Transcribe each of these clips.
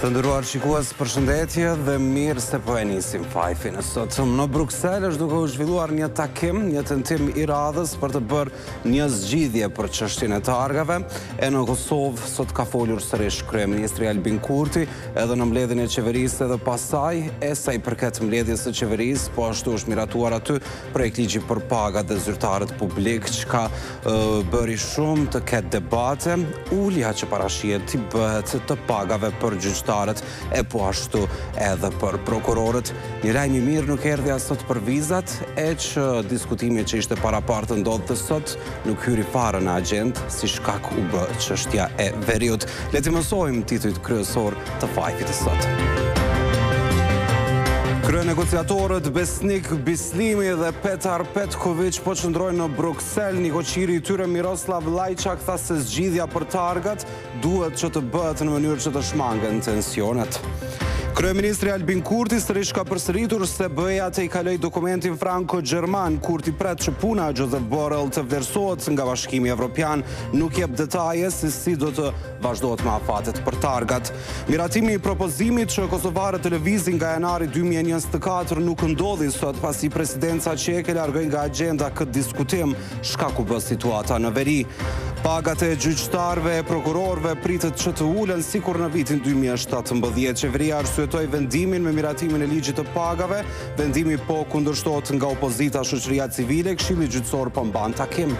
Të nderuar shikues, përshëndetje dhe mirë se po e nisim fajfin. Sot në Bruksel është duke u zhvilluar një takim, një tentim i radhës për të bërë një zgjidhje për çështjen e targave. E në Kosovë sot ka folur sërish kryeministri Albin Kurti, edhe në mbledhjen e qeverisë edhe pasaj, e sa i përket mbledhjes së qeverisë, po ashtu është miratuar aty projekt ligji për pagat dhe zyrtarët publik, çka bëri shumë të ketë debate, ulja që parashihet t'i bëhet të pagave për gjyqtarët e po ashtu edhe për prokurorët. Një lajm i mirë nuk erdhi as sot për vizat, e që diskutimi që ishte parapar të ndodhte të sot nuk hyri fare në agjendë, si shkak u bë çështja e veriut. Le të mësojmë titujt kryesor të fajfit të sot. Kryenegociatorët Besnik Bislimi dhe Petar Petković po qëndrojnë në Bruksel. Nikoqiri i tyre Miroslav Lajçak tha se zgjidhja për targat duhet që të bëhet në mënyrë që të shmangen tensionet. Kryeministri Albin Kurti sërish ka përsëritur se BE-ja të i kaloj dokumentin franko-gjerman. Kurti pret që puna e Josep Borrell të vlerësohet nga Bashkimi Evropian, nuk jep detaje se si do të vazhdohet me afatet për targat. Miratimi i propozimit që kosovarët të lëvizin nga janari 2024 nuk ndodhi sot pasi presidenca çeke largoi nga agjenda këtë diskutim, shkaku bë situata në veri. Pagat e gjyqtarëve e prokurorëve pritet që të ulen sikur në vitin 2017. Qeveria arsyetoi vendimin me miratimin e ligjit të pagave. Vendimi po kundërshtohet nga opozita, shoqëria civile, Këshilli Gjyqësor po mban takim.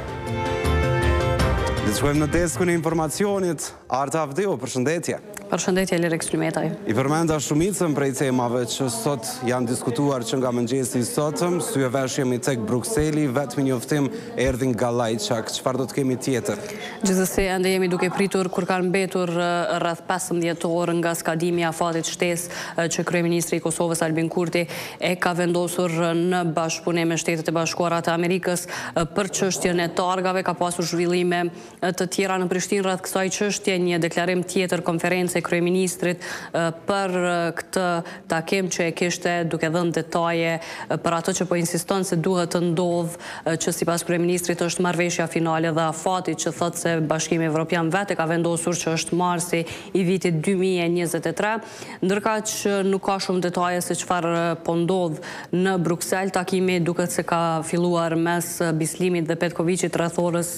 Le të shkojmë në deskun e informacionit. Arta Avdeu, përshëndetje. Përshëndetje, Lerek Shlymetaj. I përmenda shumicën prej temave që sot janë diskutuar që nga mëngjesi i sotëm, syeveshjemi tek Brukseli, vetëm njoftim erdhi nga Lajçak. Çfarë do të kemi tjetër? Gjithsesi, ende jemi duke pritur kur kanë mbetur rreth 15 orë nga skadimi i afatit shtesë që kryeministri i Kosovës Albin Kurti e ka vendosur në bashkëpunim me Shtetet e Bashkuara të Amerikës për çështjen e targave. Ka pasur zhvillime të tjera në Prishtinë rreth kësaj çështje, një deklarim tjetër konferencë e kryeministrit për këtë takim që e kishte duke dhënë detaje për ato që po insiston se duhet të ndodhë, që sipas kryeministrit është marrëveshja finale dhe afati që thotë se Bashkimi Evropian vetë ka vendosur që është marsi i vitit 2023, ndërkaq nuk ka shumë detaje se çfarë po ndodh në Bruksel. Takimi duket se ka filluar mes Bislimit dhe Petkovićit rreth orës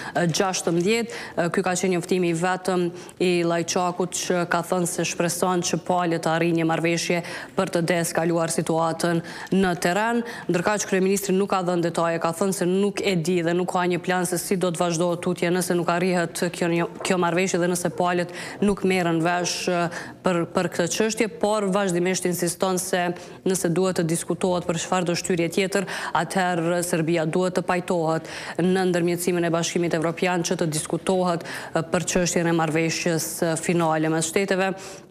16. Ky ka qenë njoftimi vetëm i Lajçakut që ka thënë se shpreson që palët të arrijë një marrëveshje për të deeskaluar situatën në terren, ndërkaq kryeministri nuk ka dhënë detaje, ka thënë se nuk e di dhe nuk ka një plan se si do të vazhdohet tutje nëse nuk arrihet kjo marrëveshje dhe nëse palët nuk merren vesh për këtë çështje, por vazhdimisht insiston se nëse duhet të diskutohet për çfarë do shtyrje tjetër, atëherë Serbia duhet të pajtohet në ndërmjetësimin e Bashkimit Evropian që të diskutohet për çështjen e marrëveshjes finale mes shteteve.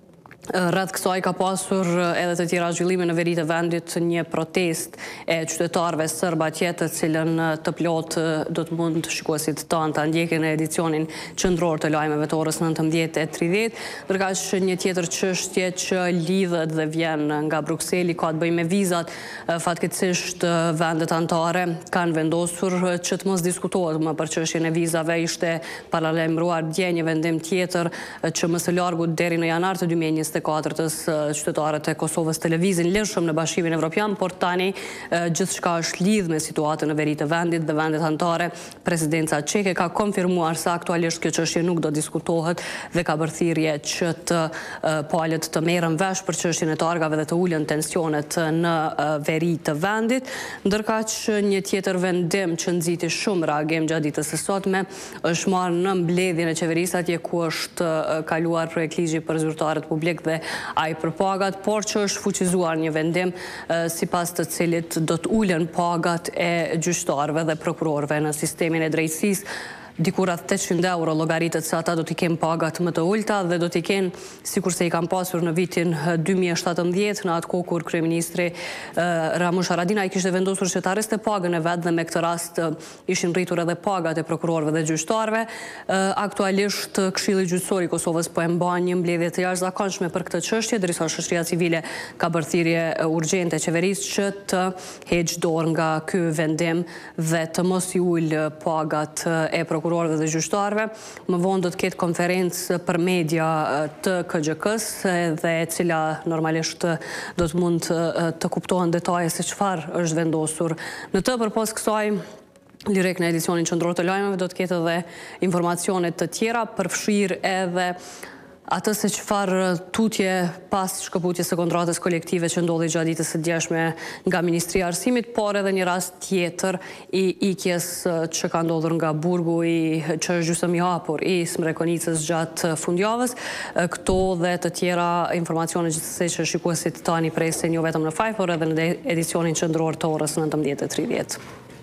Rreth kësaj ka pasur edhe të tjera zhvillime në veri të vendit, një protest e qytetarëve serb atje, të cilën të plot do të mund shikuesit tanë ta ndjekin në edicionin qendror të lajmeve të orës 19:30. Ndërkaq një tjetër çështje që lidhet dhe vjen nga Brukseli ka të bëjë me vizat. Fatkeqësisht vendet anëtare kanë vendosur që të mos diskutohet më për çështjen e vizave. Ishte paralajmëruar dje një vendim tjetër që më së largu deri në janar të 2024 qytetarët e Kosovës të lëvizin lirshëm në Bashkimin Evropian, por tani gjithçka është lidhur me situatën në veri të vendit dhe vendet anëtare. Presidenca çeke ka konfirmuar se aktualisht kjo çështje nuk do diskutohet dhe ka bërë thirrje që të palët të merren vesh për çështjen e targave dhe të ulën tensionet në veri të vendit. Ndërkaq një tjetër vendim që nxiti shumë reagim gjatë ditës së sotme është marrë në mbledhjen e qeverisë atje ku është kaluar projekt ligji për zyrtarët publik dhe ai për pagat, por që është fuqizuar një vendim sipas të cilit do të ulen pagat e gjyqtarëve dhe prokurorëve në sistemin e drejtësisë. Diku rreth 800 euro llogaritet se ata do t'i kenë pagat më të ulta dhe do t'i kenë sikur se i kanë pasur në vitin 2017, në atë kohë kur kryeministri Ramush Haradinaj kishte vendosur që të arreste pagën e vet dhe me këtë rast ishin rritur edhe pagat e prokurorëve dhe gjyqtarëve. Aktualisht Këshilli Gjyqësor i Kosovës po e mban një mbledhje të jashtëzakonshme për këtë çështje, ndërsa shoqëria civile ka bërë thirrje urgjente qeverisë që të heqë dorë nga ky vendim dhe të mos i ul pagat e prokurorëve prokurorëve dhe gjyqtarëve. Më vonë do të ketë konferencë për media të KGK-s dhe e cila normalisht do të mund të kuptohen detaje se çfarë është vendosur në të. Përpas kësaj, direkt në edicionin qendror të lajmeve do të ketë edhe informacione të tjera, përfshirë edhe atë se çfarë tutje pas shkëputjes së kontratës kolektive që ndodhi gjatë ditës së djeshme nga Ministria e Arsimit, por edhe një rast tjetër i ikjes që ka ndodhur nga burgu që është gjysmë i hapur i Smrekonicës gjatë fundjavës. Këto dhe të tjera informacione gjithsesi që shikuesit tani presin jo vetëm në faj, por edhe në edicionin qendror të orës 19:30.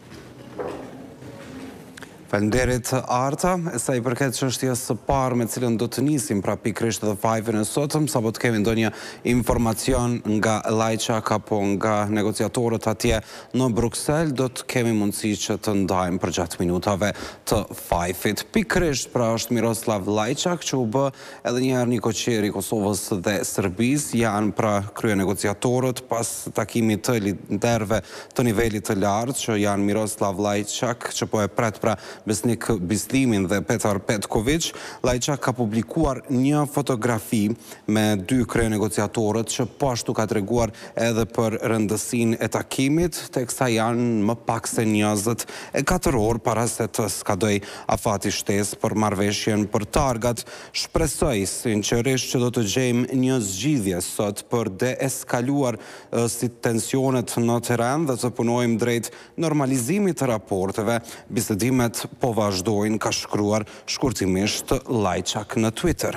Faleminderit Arta, sa i përket çështjes së parë me cilën do të nisim pra pikërisht dhe fajin e sotëm, sapo të kemi ndonjë informacion nga Lajçak apo nga negociatorët atje në Bruksel, do të kemi mundësi që të ndajmë për gjatë minutave të fajfit. Pikërisht pra është Miroslav Lajçak që u bë edhe një herë një koqer i Kosovës dhe Serbisë, janë pra krye negociatorët pas takimit të liderëve të nivelit të lartë që janë Miroslav Lajçak që po e pret pra Besnik Bislimin dhe Petar Petković. Lajçak ka publikuar një fotografi me dy krye negociatorët që po ashtu ka treguar edhe për rëndësinë e takimit, teksa janë më pak se 24 orë para se të skadoj afati shtesë për marrëveshjen për targat. Shpresoj sinqerisht që do të gjejmë një zgjidhje sot për deeskaluar si tensionet në terren dhe të punojmë drejt normalizimit të raporteve. Bisedimet po vazhdojnë, ka shkruar shkurtimisht Lajçak në Twitter.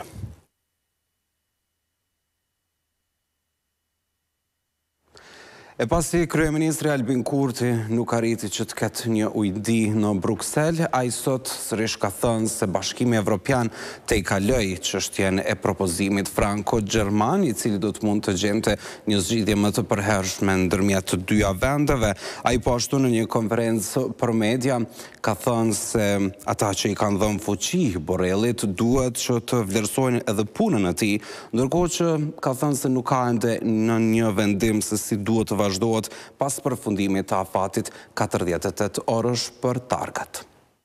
E pasi kryeministri Albin Kurti nuk arriti që të ketë një ujdi në Bruksel, ai sot sërish ka thënë se Bashkimi Evropian te i kaloi çështjen e propozimit franko-gjerman, i cili do të mund të gjente një zgjidhje më të përhershme ndërmjet të dyja vendeve. Ai po ashtu në një konferencë për media ka thënë se ata që i kanë dhënë fuqi Borrellit duhet që të vlerësojnë edhe punën e tij, ndërkohë që ka thënë se nuk ka ende në një vendim se si duhet të vazhdohet pas përfundimit të afatit 48 orësh për targat.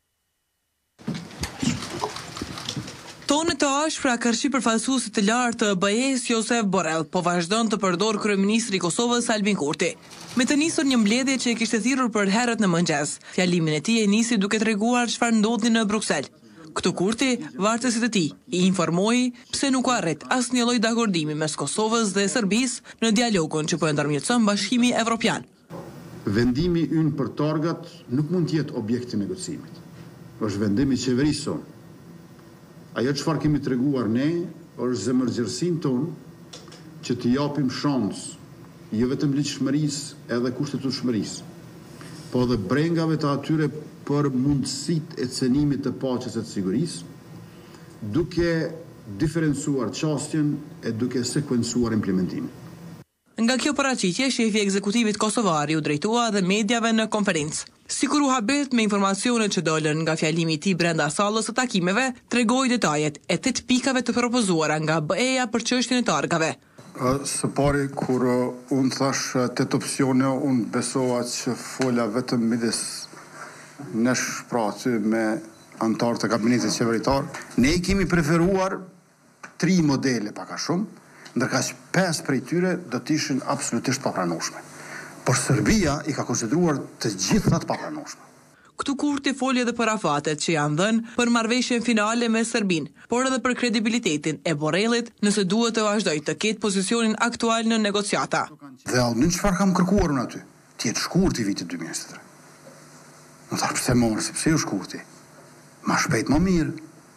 Tonë të ashpra kërshi përfaqësuesit të lartë të BE-s Josep Borrell po vazhdon të përdor kryeministri i Kosovës Albin Kurti. Me të nisur një mbledhje që e kishte thirrur për herët në mëngjes. Fjalimin e tij e nisi duke treguar çfarë ndodhi në Bruksel. Këtu Kurti, vartësit e tij, i informoi pse nuk arrit asnjë lloj dakordimi mes Kosovës dhe Serbisë në dialogun që po e ndërmjetëson Bashkimi Evropian. Vendimi ynë për targat nuk mund të jetë objekt i negocimit. Është vendimi i qeverisë sonë. Ajo çfarë kemi treguar ne është zemërgjërsinë tonë që të japim shans jo vetëm ligjshmërisë edhe kushtetutshmërisë, po edhe brengave të atyre për mundësitë e cenimit të paqes e të sigurisë, duke diferencuar çështjen e duke sekuencuar implementimin. Nga kjo paraqitje, shefi i ekzekutivit kosovar u drejtua dhe mediave në konferencë. Sikur u habet me informacionet që dolën nga fjalimi i tij brenda sallës së takimeve, tregoi detajet e 8 pikave të propozuara nga BE-ja për çështjen e targave. Së pari, kur unë thash 8 opsione, unë besova që fola vetëm midis nesh pra aty me antarë të kabinetit qeveritar. Ne i kemi preferuar 3 modele paka shumë, ndërka që 5 prej tyre do të ishin absolutisht papranueshme. Por Serbia i ka konsideruar të gjithat papranueshme. Këtu Kurti foli edhe për afatet që janë dhënë për marrëveshjen finale me Serbinë, por edhe për kredibilitetin e Borrellit nëse duhet të vazhdojë të ketë pozicionin aktual në negociata. Dhe Albin çfarë kam kërkuar unë aty? Të jetë shkurti viti 2023. Në tharë pse morsi, pse ju shkurti? Ma shpejt më mirë.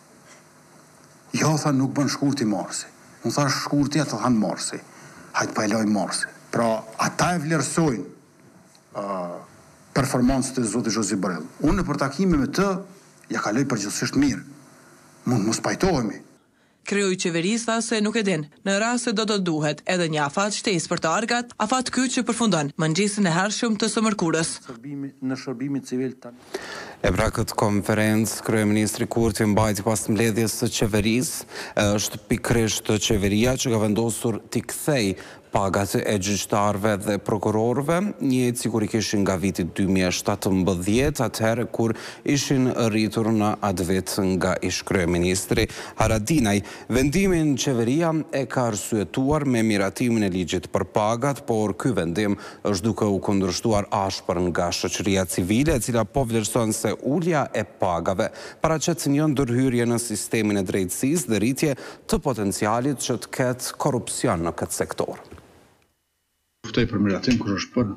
Jo, tha nuk bën shkurti morsi. Unë thash shkurti atë thanë morsi. Hajtë pa e lojnë morsi. Pra, ata e vlerësojnë performancët e zotit Josip Borrell. Unë në përtakime me të, ja kaloj përgjithsisht mirë. Mund mos pajtohemi. Kreu i qeverisë tha se nuk e din, në rast se do të duhet edhe një afat shtesë për targat, afat ky që përfundon mëngjesin e hershëm të së mërkurës. E E pra këtë konferencë, Kryeministri Kurti mbajti pas mbledhjes së qeverisë, është pikërisht qeveria që ka vendosur t'i kthej pagat e gjyqtarëve dhe prokurorëve, njëjtë si kur i kishin nga viti 2017, atëherë kur ishin rritur në atë vit nga ish kryeministri Haradinaj. Vendimin qeveria e ka arsyetuar me miratimin e ligjit për pagat, por ky vendim është duke u kundërshtuar ashpër nga shoqëria civile, e cila po vlerëson se ulja e pagave paraqet një ndërhyrje në sistemin e drejtësisë dhe rritje të potencialit që të ketë korrupsion në këtë sektor. Ftoj për miratim kur është për.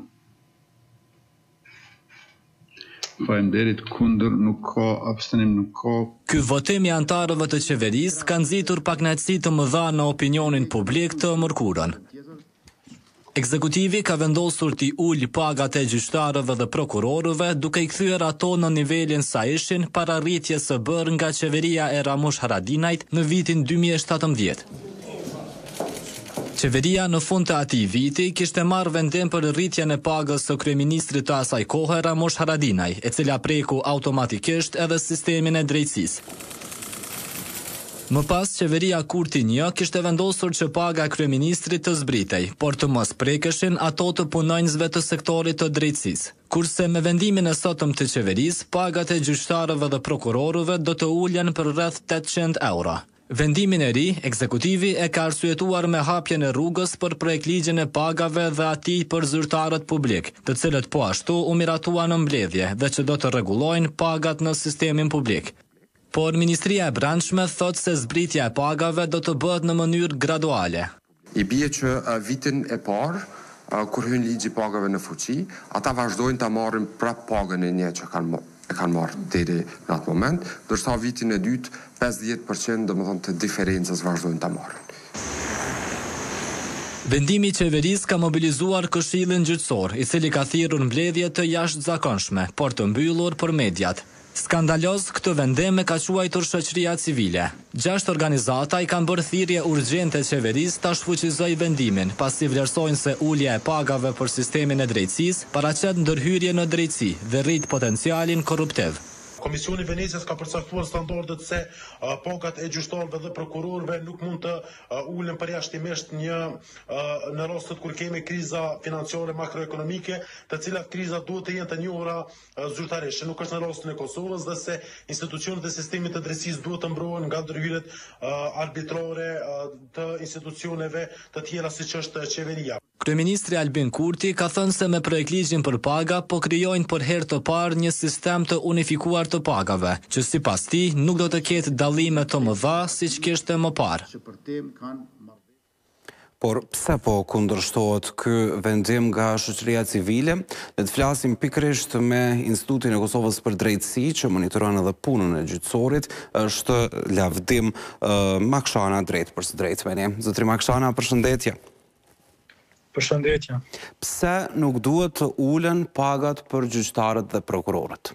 Faleminderit, kundër nuk ka, abstenim nuk ka. Ky votim i antarëve të qeverisë ka nxitur pakënaqësi të mëdha në opinionin publik të mërkurën. Ekzekutivi ka vendosur t'i ulë pagat e gjyqtarëve dhe prokurorëve, duke i kthyer ato në nivelin sa ishin para rritjes së bërë nga qeveria e Ramush Haradinajt në vitin 2017. Qeveria në fund të atij viti kishte marrë vendim për rritjen e pagës së kryeministrit të asaj kohe Ramush Haradinaj, e cila preku automatikisht edhe sistemin e drejtësisë. Më pas, qeveria Kurti 1 kishte vendosur që paga e kryeministrit të zbritej, por të mos prekeshin ato të punonjësve të sektorit të drejtësisë. Kurse me vendimin e sotëm të qeverisë, pagat e gjyqtarëve dhe prokurorëve do të ulen për rreth 800 euro. Vendimin e ri, ekzekutivi e ka arsyetuar me hapjen e rrugës për projektligjin e pagave dhe atij për zyrtarët publik, të cilët po ashtu u miratuan në mbledhje dhe që do të rregullojnë pagat në sistemin publik. Por Ministria e Brendshme thot se zbritja e pagave do të bëhet në mënyrë graduale. I bie që vitin e parë, kur hyn ligji pagave në fuqi, ata vazhdojnë ta marrin prap pagën e një që kanë marrë deri në atë moment, ndërsa vitin e dytë 50% domethënë të diferencës vazhdojnë ta marrin. Vendimi i qeverisë ka mobilizuar Këshillin Gjyqësor, i cili ka thirrur mbledhje të jashtëzakonshme, por të mbyllur për mediat. Skandaloz këtë vendim e ka quajtur shoqëria civile. 6 organizata i kanë bërë thirrje urgjente qeverisë ta shfuqizojë vendimin, pasi vlerësojnë se ulja e pagave për sistemin e drejtësisë paraqet ndërhyrje në drejtësi dhe rrit potencialin korruptiv. Komisioni i Venecias ka përcaktuar standardet se pagat e gjyqtarëve dhe prokurorëve nuk mund të ulen përjashtimisht në rastet kur kemi kriza financiare makroekonomike, të cilat kriza duhet të jenë të njohura zyrtarisht. Nuk është në rastin e Kosovës dhe se institucionet e sistemit të drejtësisë duhet të mbrohen nga ndërhyrjet arbitrore të institucioneve të tjera siç është qeveria. Kryeministri Albin Kurti ka thënë se me projektligjin për paga po krijojnë për herë të parë një sistem të unifikuar të pagave, që sipas tij nuk do të ketë dallime të mëdha siç kishte më parë. Por pse po kundërshtohet ky vendim nga shoqëria civile? Le të flasim pikërisht me Institutin e Kosovës për Drejtësi, që monitoron edhe punën e gjyqësorit, është lavdim Makshana drejt për së drejtmeni. Zotri Makshana, përshëndetje. Përshëndetje. Pse nuk duhet të ulen pagat për gjyqtarët dhe prokurorët?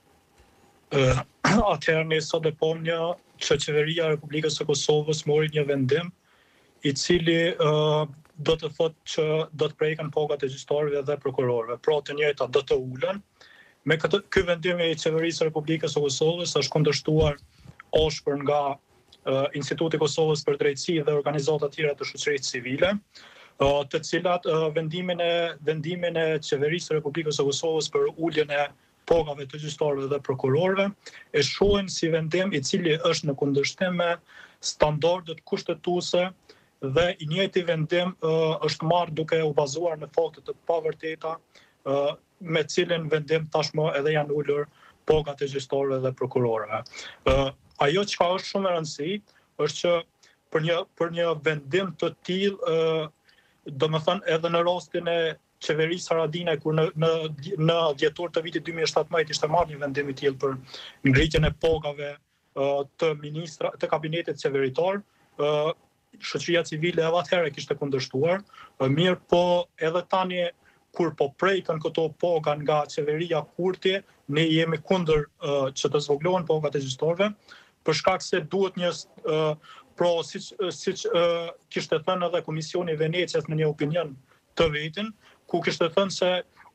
Atëherë ne sot e pam që qeveria e Republikës së Kosovës mori një vendim i cili do të thotë që do të preken pagat e gjyqtarëve dhe prokurorëve. Pra të njëjta do të ulen. Me ky vendim i qeverisë së Republikës së Kosovës është kundërshtuar ashpër nga Instituti i Kosovës për Drejtësi dhe organizata të tjera të shoqërisë civile, të cilat vendimin e qeverisë së Republikës së Kosovës për uljen e pagave të gjyqtarëve dhe prokurorëve e shohin si vendim i cili është në kundërshtim me standardet kushtetuese dhe i njëjti vendim është marrë duke u bazuar në fakte të pavërteta, me cilin vendim tashmë edhe janë ulur pagat e gjyqtarëve dhe prokurorëve. Ajo çka është shumë e rëndësishme është që për një vendim të tillë, domethënë edhe në rastin e qeverisë Haradinaj, kur në dhjetor të vitit 2017 ishte marrë një vendim i tillë për ngritjen e pagave të kabinetit qeveritar, shoqëria civile edhe atëherë kishte kundërshtuar, mirë po edhe tani kur po prejkën këto paga nga qeveria Kurti, ne jemi kundër që të zvoglohen pagat e gjyqtarëve, për shkak se duhet një pra siç kishte thënë edhe Komisioni i Venecias në një opinion të vetin, ku kishte thënë se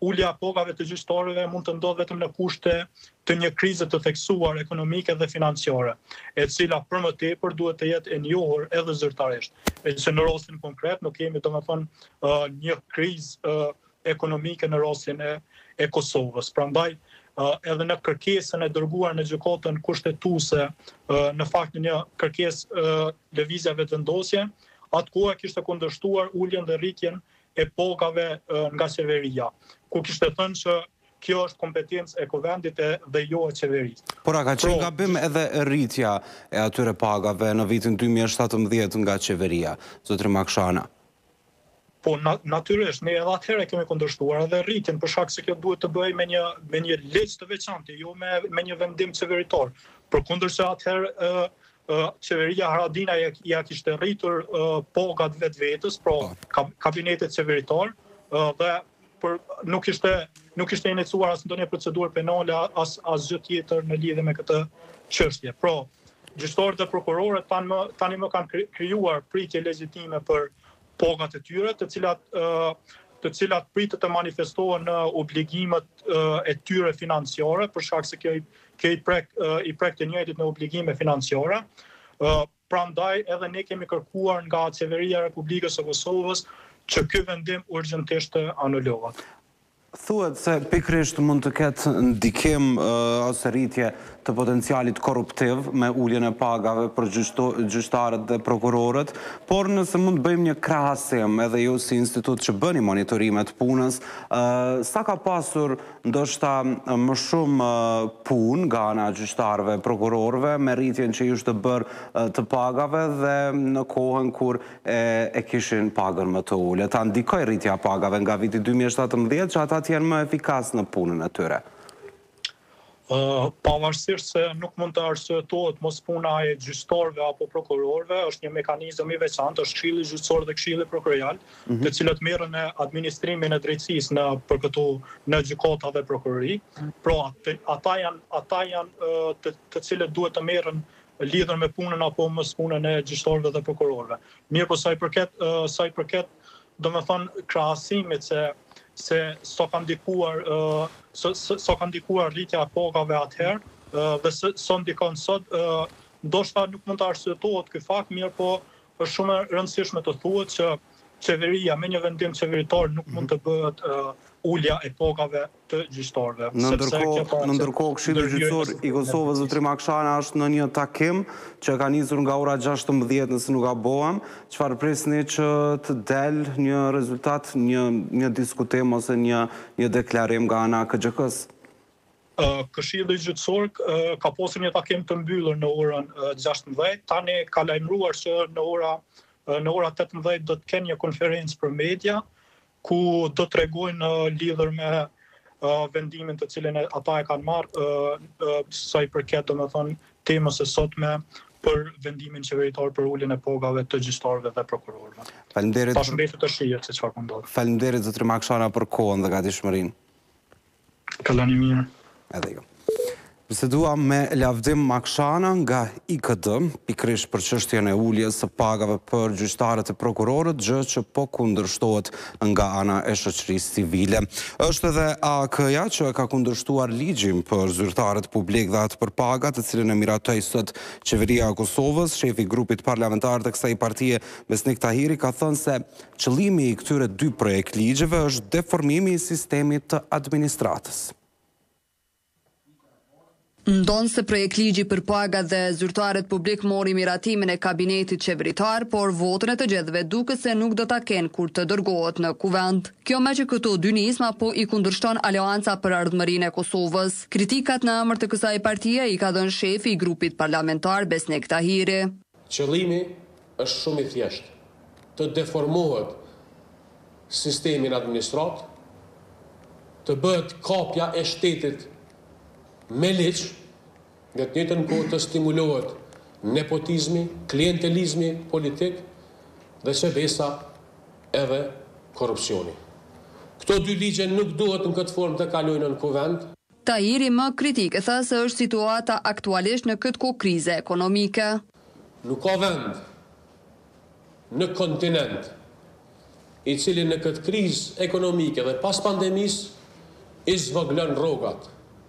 ulja e pagave të gjyqtarëve mund të ndodhë vetëm në kushte të një krize të theksuar ekonomike dhe financiare, e cila për më tepër duhet të jetë e njohur edhe zyrtarisht. E që në rastin konkret nuk kemi domethënë një krizë ekonomike në rastin e Kosovës. Prandaj edhe në kërkesën e dërguar në gjykatën kushtetuese, në fakt një kërkesë lëvizjeve të vendosje, atë kohë kishte kundërshtuar uljen dhe rritjen e pagave nga qeveria, ku kishte thënë që kjo është kompetencë e kuvendit dhe jo e qeverisë. Por a ka qenë gabim edhe rritja e atyre pagave në vitin 2017 nga qeveria, zotri Makshana? Po, natyrisht, ne edhe atëherë kemi kundërshtuar edhe rritjen, për shkak se kjo duhet të bëjë me një ligj të veçantë, jo me një vendim qeveritor. Përkundër se atëherë qeveria Haradinaj ja kishte rritur pagat vetvetes, pra kabinetet qeveritor, dhe nuk ishte iniciuar as ndonjë procedurë penale as gjë tjetër në lidhje me këtë çështje. Pra, gjyqtarët dhe prokurorët tani më kanë krijuar pritje legjitime për pagat e tyre, të cilat pritet të manifestohen në obligimet e tyre financiare, për shkak se kjo i prek të njëjtit në obligime financiare. Prandaj edhe ne kemi kërkuar nga Qeveria e Republikës së Kosovës që ky vendim urgjentisht të anulohet. Thuhet se pikërisht mund të ketë ndikim ose rritje të potencialit korruptiv me uljen e pagave për gjyqtarët dhe prokurorët, por nëse mund të bëjmë një krahasim edhe ju si institut që bëni monitorimet punës, sa ka pasur ndoshta më shumë punë nga ana e gjyqtarëve, prokurorëve me rritjen që ishte bërë të pagave dhe në kohën kur e kishin pagën më të ulët. Ta ndikoi rritja e pagave nga viti 2017 që ata të jenë më efikas në punën e tyre? Pavarësisht se nuk mund të arsyetohet mos puna e gjyqtarëve apo prokurorëve, është një mekanizëm i veçantë, është Këshilli Gjyqësor dhe Këshilli Prokurorial, të cilët merren në administrimin e drejtësisë në gjykata dhe prokurori. Pra, ata janë të cilët duhet të merren lidhur me punën apo mos punën e gjyqtarëve dhe prokurorëve. Mirë, po sa i përket domethënë krahasimit se sa ka ndikuar rritja e pagave atëherë dhe sa ndikon sot, ndoshta nuk mund të arsyetohet ky fakt, mirë po është shumë e rëndësishme të thuhet që qeveria me një vendim qeveritor nuk mund të bëhet ulja e pagave të gjyqtarëve. Në ndërkohë Këshilli Gjyqësor i Kosovës, zotri Makshana, është në një takim që ka nisur nga ora 16 nëse nuk gabohem, çfarë prisni që të del një rezultat, një diskutim ose një deklarim nga ana e KGK-s? Këshilli Gjyqësor ka pasur një takim të mbyllur në orën 16, tani ka lajmëruar që në ora 18 do të kenë një konferencë për media, ku do të tregojnë lidhur me vendimin të cilin ata e kanë marrë sa i përket domethënë temës së sotme për vendimin qeveritar për uljen e pagave të gjyqtarëve dhe prokurorëve. Faleminderit. Pashëndetje të shihet se çfarë ndodh. Faleminderit zotri Makshana për kohën dhe gatishmërinë. Kalani mirë. Edhe ju. Biseduam me Lavdim Makshana nga IKD, pikërisht për çështjen e uljes së pagave për gjyqtarët e prokurorët, gjë që po kundërshtohet nga ana e shoqërisë civile. Është edhe AK-ja që ka kundërshtuar ligjin për zyrtarët publik dhe atë për pagat, të cilën e miratoi sot qeveria e Kosovës. Shefi i grupit parlamentar të kësaj partie, Besnik Tahiri, ka thënë se qëllimi i këtyre dy projekt ligjeve është deformimi i sistemit të administratës. Ndonë se projekt ligji për pagat dhe zyrtarët publik mori miratimin e kabinetit qeveritar, por votën e të gjithëve duket se nuk do ta kenë kur të dërgohet në kuvend. Kjo me që këto dy nisma po i kundërshton Aleanca për Ardhmërinë e Kosovës. Kritikat në emër të kësaj partie i ka dhënë shefi i grupit parlamentar Besnik Tahiri. Qëllimi është shumë i thjeshtë, të deformohet sistemin administrat, të bëhet kapja e shtetit me ligj, nga të njëjtën kohë të stimulohet nepotizmi, klientelizmi politik dhe çebesa edhe korrupsioni. Këto dy ligje nuk duhet në këtë formë të kalojnë në kuvend. Tahiri më kritike tha se është situata aktualisht në këtë kohë krize ekonomike. Nuk ka vend në kontinent i cili në këtë krizë ekonomike dhe pas pandemisë i zvogëlon rrogat.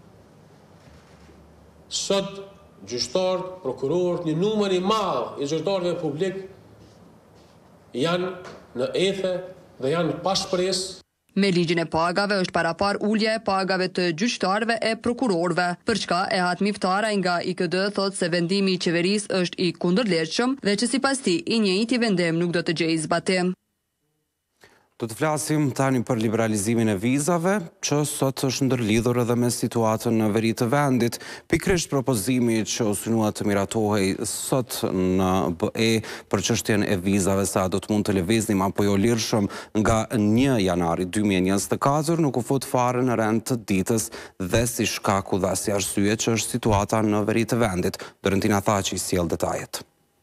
Sot gjyqtarët, prokurorët, një numër i madh i gjyqtarëve publik janë në ethe dhe janë pa shpresë. Me ligjin e pagave është parapar ulja e pagave të gjyqtarëve e prokurorëve, për çka e Miftara nga IKD thot se vendimi i qeverisë është i kundërligjshëm dhe që sipas tij i njëjti vendim nuk do të gjejë zbatim. Do të flasim tani për liberalizimin e vizave, që sot është ndërlidhur edhe me situatën në veri të vendit. Pikërisht propozimi që u synua të miratohej sot në BE për çështjen e vizave sa do të mund të lëviznim apo jo lirshëm nga 1 janari 2024 nuk u fut fare në rend të ditës dhe si shkaku dhe si arsye që është situata në veri të vendit. Dorentina Thaçi sjell detajet.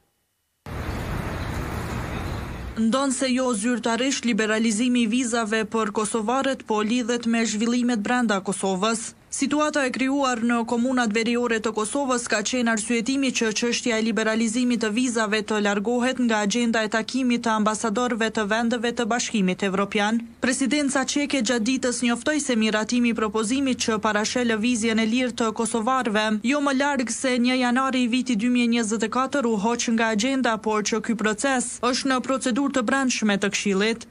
Ndonë se jo zyrtarisht liberalizimi i vizave për kosovarët po lidhet me zhvillimet brenda Kosovës. Situata e krijuar në komunat veriore të Kosovës ka qenë arsyetimi që çështja e liberalizimit të vizave të largohet nga agjenda e takimit të ambasadorëve të vendeve të Bashkimit Evropian. Presidenca çeke gjatë ditës njoftoi se miratimi i propozimit që parashel lëvizjen e lirë të kosovarëve jo më larg se 1 janari i vitit 2024 u hoq nga agjenda, por që ky proces është në procedurë të brendshme të Këshillit.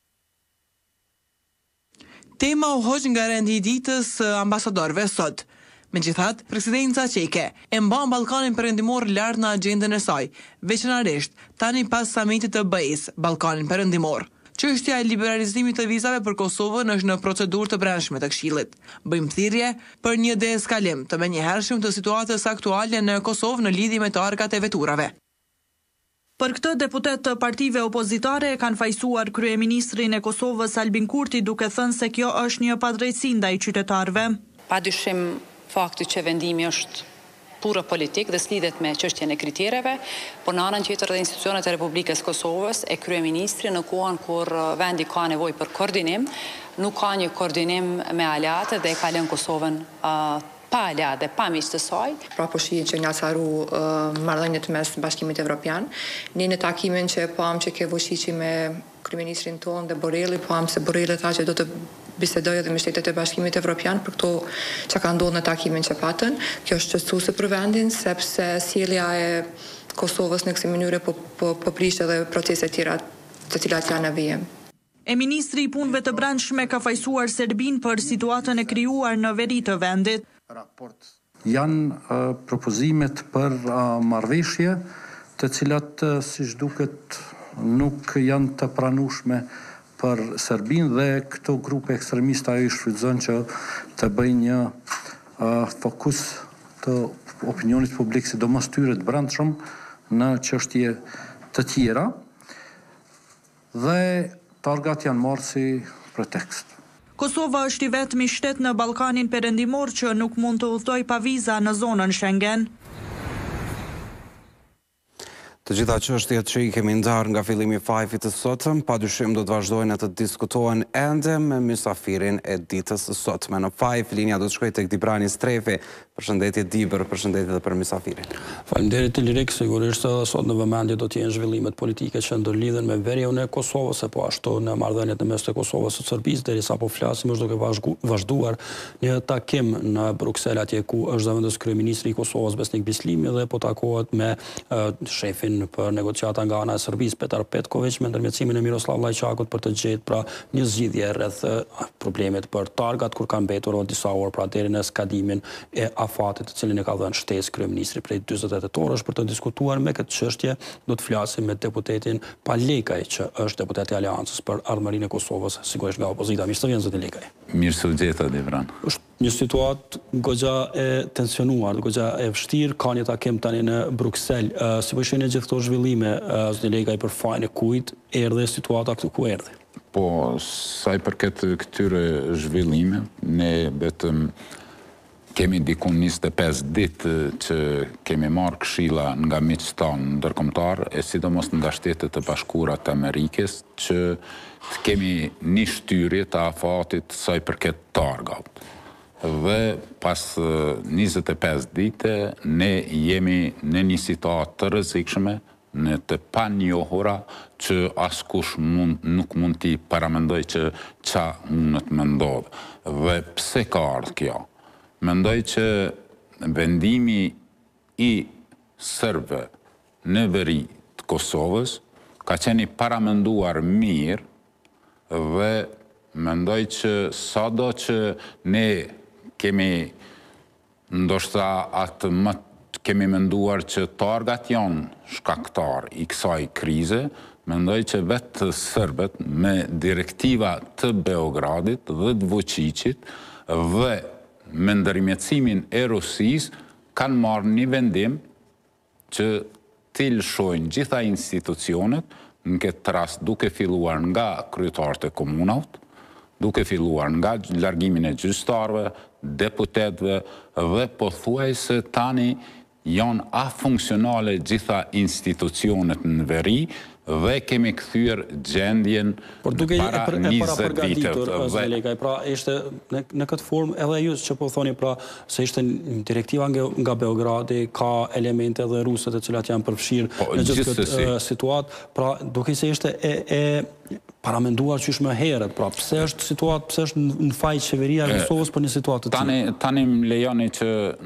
Tema u hoq nga rendi i ditës ambasadorëve sot. Megjithatë, presidenca çeke e mban Ballkanin Perëndimor lart në agjendën e saj, veçanërisht tani pas samitit të BE-s, Ballkanin Perëndimor. Çështja e liberalizimit të vizave për Kosovën është në procedurë të brendshme të Këshillit. Bëjmë thirrje për një deeskalim të menjëhershëm të situatës aktuale në Kosovë në lidhje me targat e veturave. Për këtë, deputet të partive opozitare kanë fajsuar kryeministrin e Kosovës Albin Kurti duke thënë se kjo është një padrejtësi ndaj qytetarëve. Padyshim fakti që vendimi është pura politik dhe s'lidhet me çështjen e kritereve, por në anën tjetër dhe institucionet e Republikës Kosovës e kryeministri në kohën kur vendi ka nevojë për koordinim, nuk ka një koordinim me aleate dhe e ka lënë Kosovën pa aleat dhe pa miq të saj. Pra po shihen që ngjacaru marrëdhëniet mes Bashkimit Evropian. Ne në takimin që pam që ke vëshiçi me kryeministrin tonë dhe Borrelli, pam se Borrelli tha që do të bisedojë edhe me shtetet e Bashkimit Evropian për këto që ka ndodhur në takimin që patën. Kjo është çëstuese për vendin sepse sjellja e Kosovës në këtë mënyrë po prish edhe procese të tjera të cilat janë në vijim. E ministri i punëve të brendshme ka fajsuar Serbinë për situatën e krijuar në veri të vendit. Janë propozimet për marrëveshje, të cilat siç duket nuk janë të pranueshme për Serbinë dhe këto grupe ekstremiste ajo i shfrytëzon që të bëjnë një fokus të opinionit publik, sidomos tyre të brendshëm në çështje të tjera dhe targat janë marrë si pretekst. Kosova është i vetmi shtet në Ballkanin Perëndimor që nuk mund të udhtojë pa viza në zonën Schengen. Të gjitha çështjet që i kemi ndarë nga fillimi i fajfit të sotëm, padyshim do të vazhdojnë të diskutohen ende me mysafirin e ditës së sotme. Në fajf, linja do të shkojë tek Dibrani Strefi. Përshëndetje Dibër, përshëndetje dhe për mysafirin. Faleminderit Lirik, sigurisht sot në vëmendje do të jenë zhvillimet politike që ndërlidhen me veriun e Kosovës, po ashtu në marrëdhëniet në mes të Kosovës së Serbisë, derisa po flasim është duke vazhduar një takim në Bruksel atje ku është zëvendës kryeministri i Kosovës Besnik Bislimi dhe po takohet me shefin për negociata nga ana e Serbisë Petar Petković me ndërmjetësimin e Miroslav Lajçakut për të gjetur pra një zgjidhje rreth problemet për targat kur kanë mbetur disa orë pra deri në skadimin e afatit të cilin e ka dhënë shtesë kryeministri prej 48 orësh për të diskutuar me këtë çështje. Do të flasim me deputetin Palekaj që është deputeti i Aleancës për Ardhmërinë e Kosovës, sigurisht nga opozita. Mirë se vjen zoti Lekaj. Mirë se u gjeta Devran. Është një situatë goxha e tensionuar, goxha e vështirë, ka një takim tani në Bruksel. Si po shihni gjithë këto zhvillime, zoti Lekaj, për fajin e kujt erdhi situata këtu ku erdhi? Po, sa i përket këtyre zhvillime, ne vetëm kemi dikun 25 ditë që kemi marrë këshilla nga miqtë tanë ndërkombëtar, e sidomos nga Shtetet e Bashkuara të Amerikës, që të kemi një shtyrje të afatit sa i përket targat. Dhe pas 25 dite, ne jemi në një situatë të rrezikshme në të panjohura që askush nuk mund t'i paramendoj që qa mund të mendodhë. Dhe pse ka ardhë kjo? Mendoj që vendimi i Serbëve në veri të Kosovës ka qeni paramenduar mirë dhe mendoj që sado që ne kemi ndoshta atë më kemi menduar që targat janë shkaktar i kësaj krize, mendoj që vetë Serbët me direktiva të Beogradit dhe të Vučićit dhe me ndërmjetësimin e Rusisë kanë marrë një vendim që të lëshojnë gjitha institucionet, në këtë rast duke filluar nga kryetarët e komunat, duke filluar nga largimin e gjyqtarëve, deputetëve dhe pothuajse tani janë afunksionale gjitha institucionet në veri dhe kemi kthyer gjendjen para 20 viteve. Pra ishte në këtë formë edhe ju që po thoni pra se ishte direktiva nga Beogradi, ka elemente dhe ruset e cilat janë përfshirë në gjithë këtë situatë, pra duke se ishte e paramenduar qysh më herët, pra pse është situatë, pse është në faj qeveria e Kosovës për një situatë të tillë? Tani më lejoni që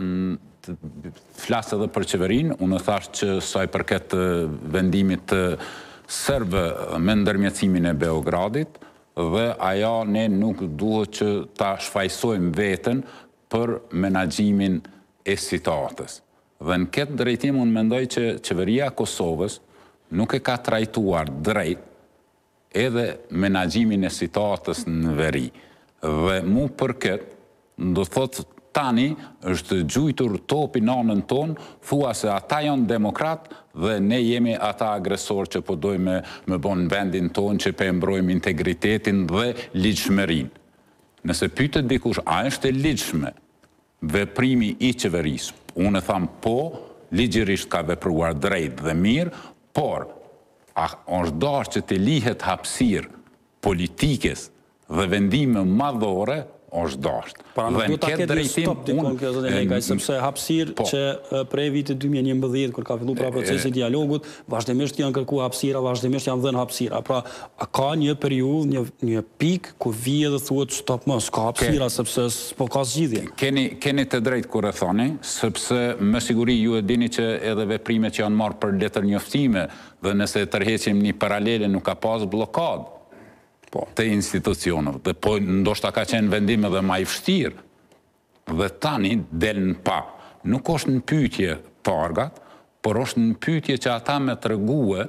flasë edhe për qeverinë, unë thash që sa i përket vendimit të Serbëve me ndërmjetësimin e Beogradit, dhe ajo ne nuk duhet që ta shfaqsojmë veten për menaxhimin e situatës. Dhe në këtë drejtim unë mendoj që qeveria e Kosovës nuk e ka trajtuar drejt edhe menaxhimin e situatës në veri. Dhe mu për këtë, do thotë tani është gjujtur topi në anën tonë, thua se ata janë demokrat dhe ne jemi ata agresor që po dojmë me bon vendin tonë që pe mbrojmë integritetin dhe ligjshmërinë. Nëse pyetet dikush, a është e ligjshme veprimi i qeverisë? Unë e tham po, ligjërisht ka vepruar drejt dhe mirë, por është darë që të lihet hapësirë politikës dhe vendime madhore, është dashtë. Pra nuk du ta ketë stop dikon kjo zonë Lekaj, sepse hapësirë që prej vitit 2011, kër ka fillu pra procesi dialogut, vazhdimisht janë kërku hapësira, vazhdimisht janë dhenë hapësira. Pra, a ka një periudhë, një pik, ku vije dhe thuhet stop mos, ka hapësira, sepse s'po ka zgjidhje. Keni të drejtë kur e thoni, sepse me siguri ju e dini që edhe veprimet që janë marrë për letër njoftime, dhe nëse tërheqim një paralele nuk ka pas blokadë të institucionet, dhe po ndoshta ka qenë vendim edhe ma i vështirë, dhe tani del në pa. Nuk është në pyetje targat, por është në pyetje që ata me tregue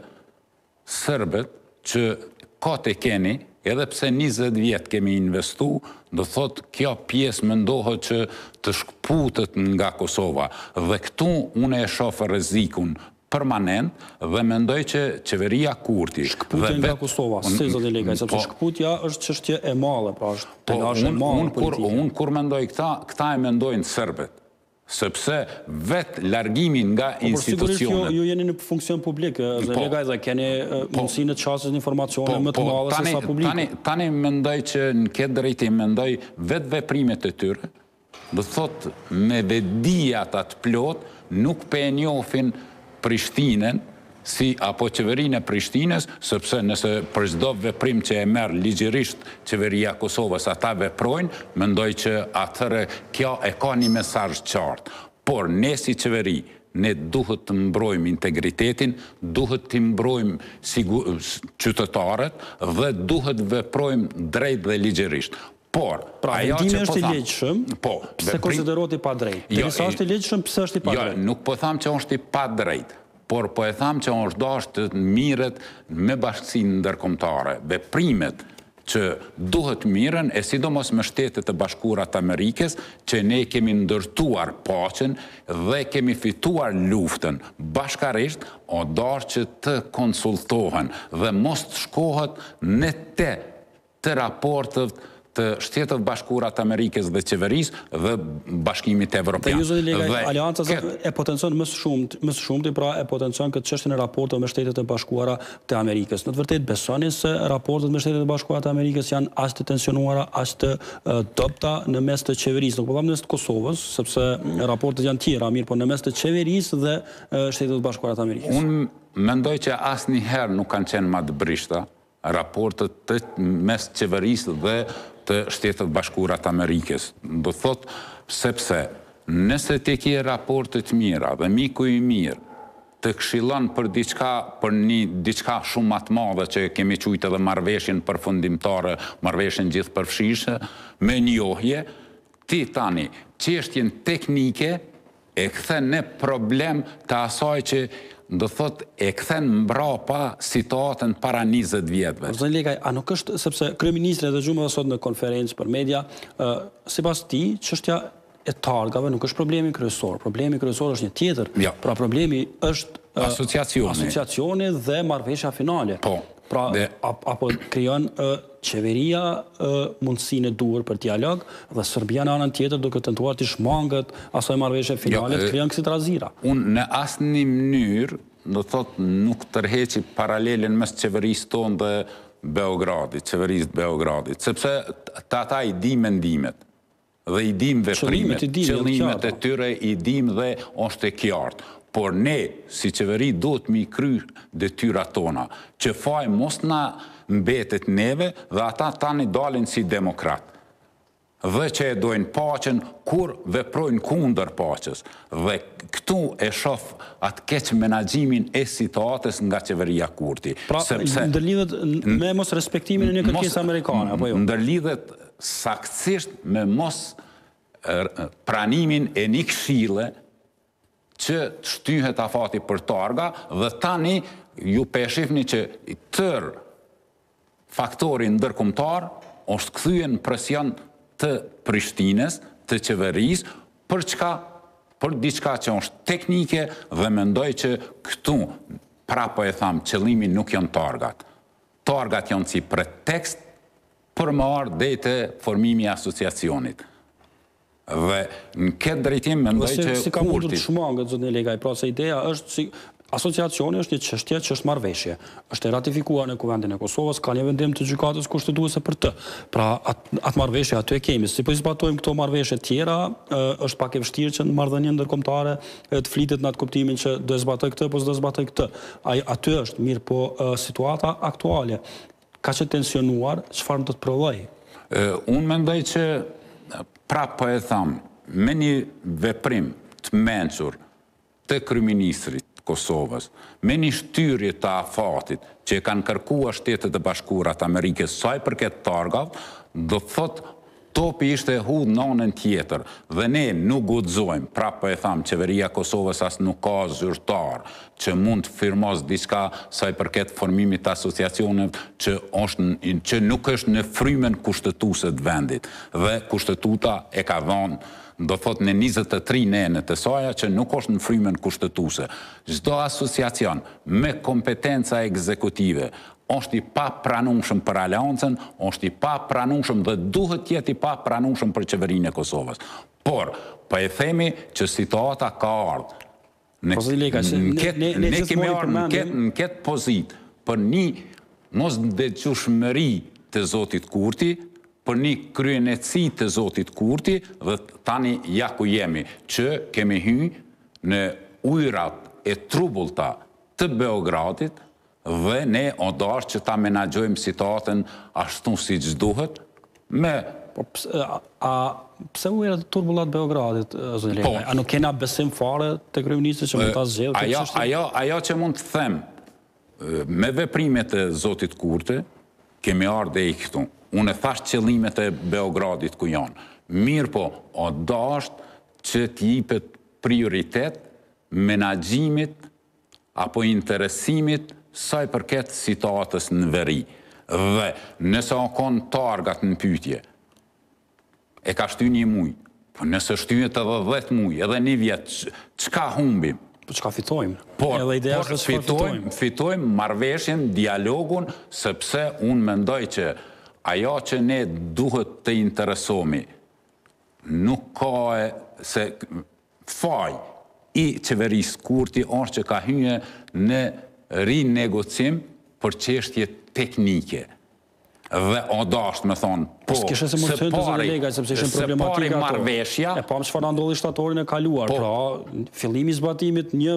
Serbët që ka të keni, edhe pse 20 vjetë kemi investu, do thotë kjo pjesë mendohet që të shkputet nga Kosova, dhe këtu unë e shofë rrezikun permanent dhe mendoj që qeveria Kurti... Shkputja nga Kosova, se zotë Lekaj, sepse shkputja është çështje e madhe, pra është penazhe e madhe politike. Unë kur mendoj këta e mendojnë Serbët, sepse vetë largimin nga institucionet... Ju jeni në funksion publik, zotë Lekaj, dhe keni mundësinë të qasis një informacione më të madhe se sa publiku. Tani mendoj që në këtë drejtim mendoj vetë veprimet e tyre, dhe thotë me vedijat atë plot, nuk pe njohin Prishtinën, apo qeverinë e Prishtinës, sepse nëse për çdo veprim që e merr ligjërisht qeveria e Kosovës ata veprojnë, mendoj që atëherë kjo e ka një mesazh qartë. Por ne si qeveri, ne duhet të mbrojmë integritetin, duhet të mbrojmë qytetarët dhe duhet veprojmë drejt dhe ligjërisht. Pra vendimi është i ligjshëm, pse konsiderohet i padrejtë? Derisa është i ligjshëm, pse është i padrejtë? Jo, nuk po tham që është i padrejtë, por po e tham që është dashur të miret me bashkësinë ndërkombëtare. Veprimet që duhet miren, e sidomos me Shtetet e Bashkuara të Amerikës, që ne kemi ndërtuar paqen dhe kemi fituar luftën bashkarisht, o dashur që të konsultohen dhe mos të shkohet në të raportet të Shtetet Bashkuara të Amerikës dhe qeverisë dhe Bashkimit Evropian. Alianca e potencion më së shumti, pra e potencion këtë çështjen e raporteve me Shtetet e Bashkuara të Amerikës. Në të vërtetë besoni se raportet me Shtetet e Bashkuara të Amerikës janë aq të tensionuara, aq të dobta në mes të qeverisë, nuk po them në mes të Kosovës, sepse raportet janë tjera, mirë, por në mes të qeverisë dhe Shtetet e Bashkuara të Amerikës. mendoj që asnjëherë nuk kanë qenë më të brishta raportet mes qeverisë dhe të Shtetet Bashkuara të Amerikës. Do thot sepse nëse ti ke raporte të mira dhe miku i mirë të këshillon për diçka shumë më të madhe që kemi quajtur edhe marrëveshjen përfundimtare, marrëveshjen gjithëpërfshirëse, me njohje, ti tani çështjen teknike e kthen në problem të asaj që do thot e kthen mbrapa situatën para 20 vjetëve. Zoti Lekaj, a nuk është sepse kryeministri e dëgjuam sot në konferencë për media, sipas tij, çështja e targave nuk është problemi kryesor. Problemi kryesor është një tjetër. Pra problemi është asociacioni dhe marrëveshja finale. Pra, apo krijon qeveria mundësinë e duhur për dialog dhe Serbia në anën tjetër duke tentuar të shmangët asaj marrëveshje finale të krijon kësi trazira. Unë në asnjë mënyrë, do thot, nuk tërheqi paralelen mes qeverisë tonë dhe Beogradit, qeverisë të Beogradit, sepse ata i di mendimet dhe i dim veprimet, qëllimet e tyre i dim dhe është e qartë. Por ne, si qeveri, do të mi kry detyrat tona, që faj mos na mbetet neve dhe ata tani dalin si demokrat. Dhe që e dojnë paqen kur veprojnë kundër paqes. Dhe këtu e shoh atë keq menaxhimin e situatës nga qeveria Kurti. Pra, ndërlidhet me mos respektimin e një kërkesë amerikane, apo jo? Ndërlidhet saktësisht me mos pranimin e një këshille që të shtyhet afati për targa dhe tani ju peshifni që tërë faktorin ndërkombëtar është kthyer në presion të Prishtines, të qeverisë, për diçka që është teknike dhe mendoj që këtu, prapo e tham, qëllimi nuk janë targat. Targat janë si pretekst për më ardhë dhe të formimi i asociacionit. Dhe në këtë drejtim mendoj që si ka mundur të shmangët, zotë Lekaj, pra se ideja është si asociacioni është një çështje që është marrëveshje. Është ratifikuar në Kuvendin e Kosovës, ka një vendim të gjykatës kushtetuese për të. Pra atë marrëveshje aty e kemi. Si po i zbatojmë këto marrëveshje tjera, është pak e vështirë që në marrëdhënien ndërkombëtare të flitet në atë kuptimin që do të zbatoj këtë apo s'do zbatoj këtë. Aty është mirë, po situata aktuale ka që tensionuar, çfarë do të provoj? Unë mendoj që prapë po e tham, me një veprim të mençur të kryeministrit Kosovës, me një shtyrje të afatit që e kanë kërkuar Shtetet e Bashkuara të Amerikës saj përket targave, do thot topi ishte hudhur në anën tjetër dhe ne nuk guxojmë, prapë e tham, qeveria Kosovës as nuk ka zyrtar që mund të firmos diçka saj përket formimit të asociacioneve që nuk është në frymën kushtetuese të vendit dhe kushtetuta e ka dhënë do thot në 23 nene të saja që nuk është në frymën kushtetuese. Çdo asociacion me kompetenca ekzekutive është i pa pranueshëm për aleancën, është i pa pranueshëm dhe duhet të jetë i pa pranueshëm për qeverinë e Kosovës. Por, po e themi që situata ka ardhur. Ne kemi ardhur në këtë pozitë për një mos ndeqëshmëri të zotit Kurti, për një kryenetësi të zotit Kurti dhe tani ja ku jemi, që kemi hyrë në ujërat e trubullta të Beogradit dhe ne odash që ta menaxhojmë situatën ashtu siç duhet me pse ujërat e turbullat Beogradit, zonë Lekaj? A nuk kena besim fare te kryeministri që mund ta zgjidhë këtë çështje? Ajo që mund të them me veprimet e zotit Kurti, kemi ardhur deri këtu. Unë e thash qëllimet e Beogradit ku janë. Mirë po, o dasht që t'jipet prioritet menaxhimit apo interesimit saj përket situatës në veri. Dhe nëse o konë targat në pyetje, e ka shty një muj, po nëse shtyjet edhe 10 muj, edhe një vjetë, çka humbim? Po çka fitojmë? Por fitojmë marrëveshjen, dialogun, sepse unë mendoj që ajo që ne duhet të interesomi nuk ka se faj i qeverisë Kurti është që ka hyrë në rinegocim për çështje teknike. Dhe odash me thonë, po, se pari marrëveshja... E pam çfarë ndodhi shtatorin e kaluar, pra fillimi i zbatimit një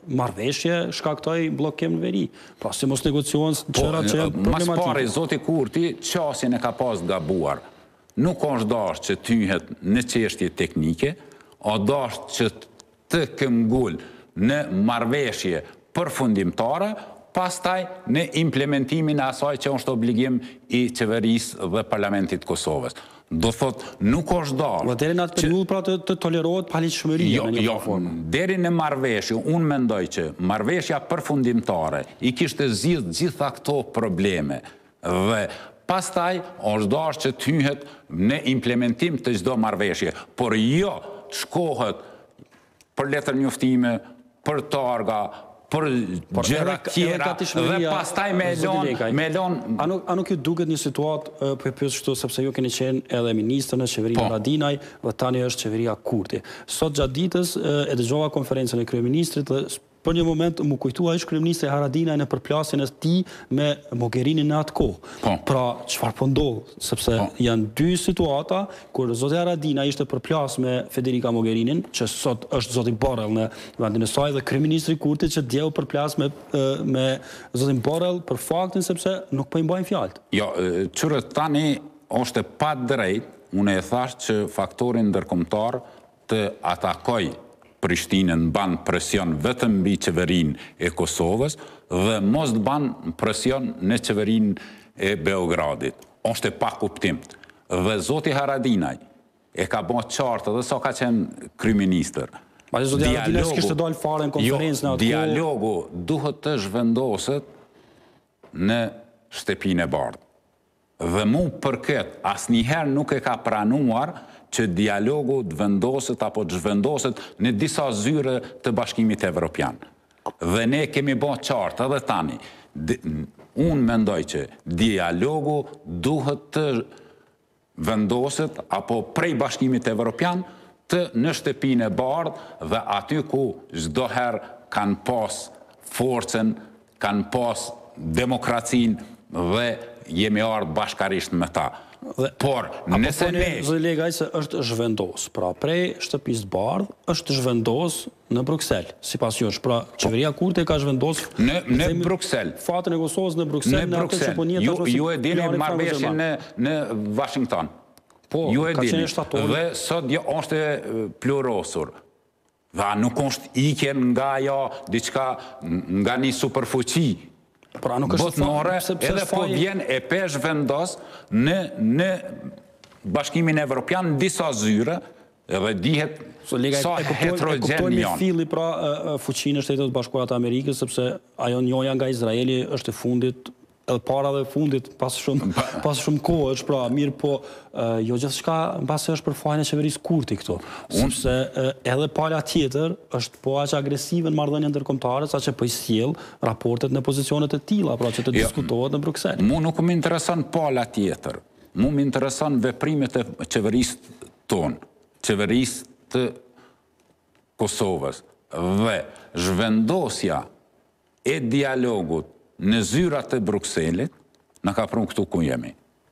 marrëveshje shkaktoi bllokim në veri. Pra si mos negocion çëra që janë problematike. Mas pari zoti Kurti qasjen e ka pas gabuar. Nuk është dashur që tyhet në çështje teknike, o dashur që të këmbgul në marrëveshje përfundimtare, pastaj në implementimin e asaj që është obligim i qeverisë dhe Parlamentit Kosovës. Do thot, nuk është dashur. Deri në atë periudhë pra të tolerohet paligjshmëria në një formë. Deri në marrëveshje, unë mendoj që marrëveshja përfundimtare i kishte zgjidhur gjitha këto probleme dhe pastaj është dashur që të hyhet në implementim të çdo marrëveshje, por jo shkohet për letër njoftime, për targa, për gjëra tjera dhe pastaj me lon. A nuk ju duket një situatë për pyes kështu sepse ju keni qenë edhe ministër në qeverinë Haradinaj dhe tani është qeveria Kurti. Sot gjatë ditës e dëgjova konferencën e kryeministrit dhe për një moment më kujtua ish kryeministri Haradinaj në përplasjen e tij me Mogherinin në atë kohë. Pra, çfarë po ndodh? Sepse janë dy situata kur zoti Haradinaj ishte përplas me Federica Mogherinin, që sot është zoti Borrell në vendin e saj, dhe kryeministri Kurti që dje u përplas me zotin Borrell për faktin sepse nuk po i mbajnë fjalët. Jo, çure tani është pa drejt, unë e thash që faktorin ndërkombëtar të atakoj Prishtinën ban presion vetëm mbi qeverinë e Kosovës dhe mos të ban presion në qeverinë e Beogradit. Është pa kuptim. Dhe zoti Haradinaj e ka bërë qartë dhe sa ka qenë kryeministër. Zoti Haradinaj s'kishte dalë fare në konferencë në atë kohë. Dialogu duhet të zhvendoset në shtëpinë e bardhë. Dhe mu përket asnjëherë nuk e ka pranuar që dialogu të vendoset apo të zhvendoset në disa zyre të Bashkimit Evropian. Dhe ne kemi bërë qartë edhe tani. Unë mendoj që dialogu duhet të vendoset apo prej Bashkimit Evropian të në shtëpinë e bardhë dhe aty ku çdo herë kanë pas forcën, kanë pas demokracinë dhe jemi ardhur bashkarisht me ta. Por, nëse ne... Zoti Legaj se është zhvendos, pra prej shtëpisë bardhë është zhvendos në Bruksel, sipas jush, pra qeveria Kurti ka zhvendos në Bruksel. Fatën e Kosovës në Bruksel, në atë që po njihet ju e dini marrëveshjen në Washington. Ju e dini. Dhe sot është plurosur. Dhe nuk është ikjen nga ajo diçka nga një superfuqi botnore, edhe po vjen e pesh vendos në Bashkimin Evropian disa zyre edhe dihet sa heterogen janë. Me filli pra fuqinë e Shtetet Bashkuara të Amerikës, sepse ajo njoja nga Izraeli është e fundit, edhe para dhe fundit pas shumë kohë është, pra mirë, po jo gjithçka mbase është për fajin e qeverisë Kurti këtu. Sepse edhe pala tjetër është po aq agresive në marrëdhënien ndërkombëtare sa që po i sjell raportet në pozicione të tilla, pra që të diskutohet në Bruksel. Mu nuk më intereson pala tjetër. Mu më intereson veprimet e qeverisë tonë, qeverisë të Kosovës dhe zhvendosja e dialogut në zyrat e Brukselit, në ka prunë këtu ku jemi.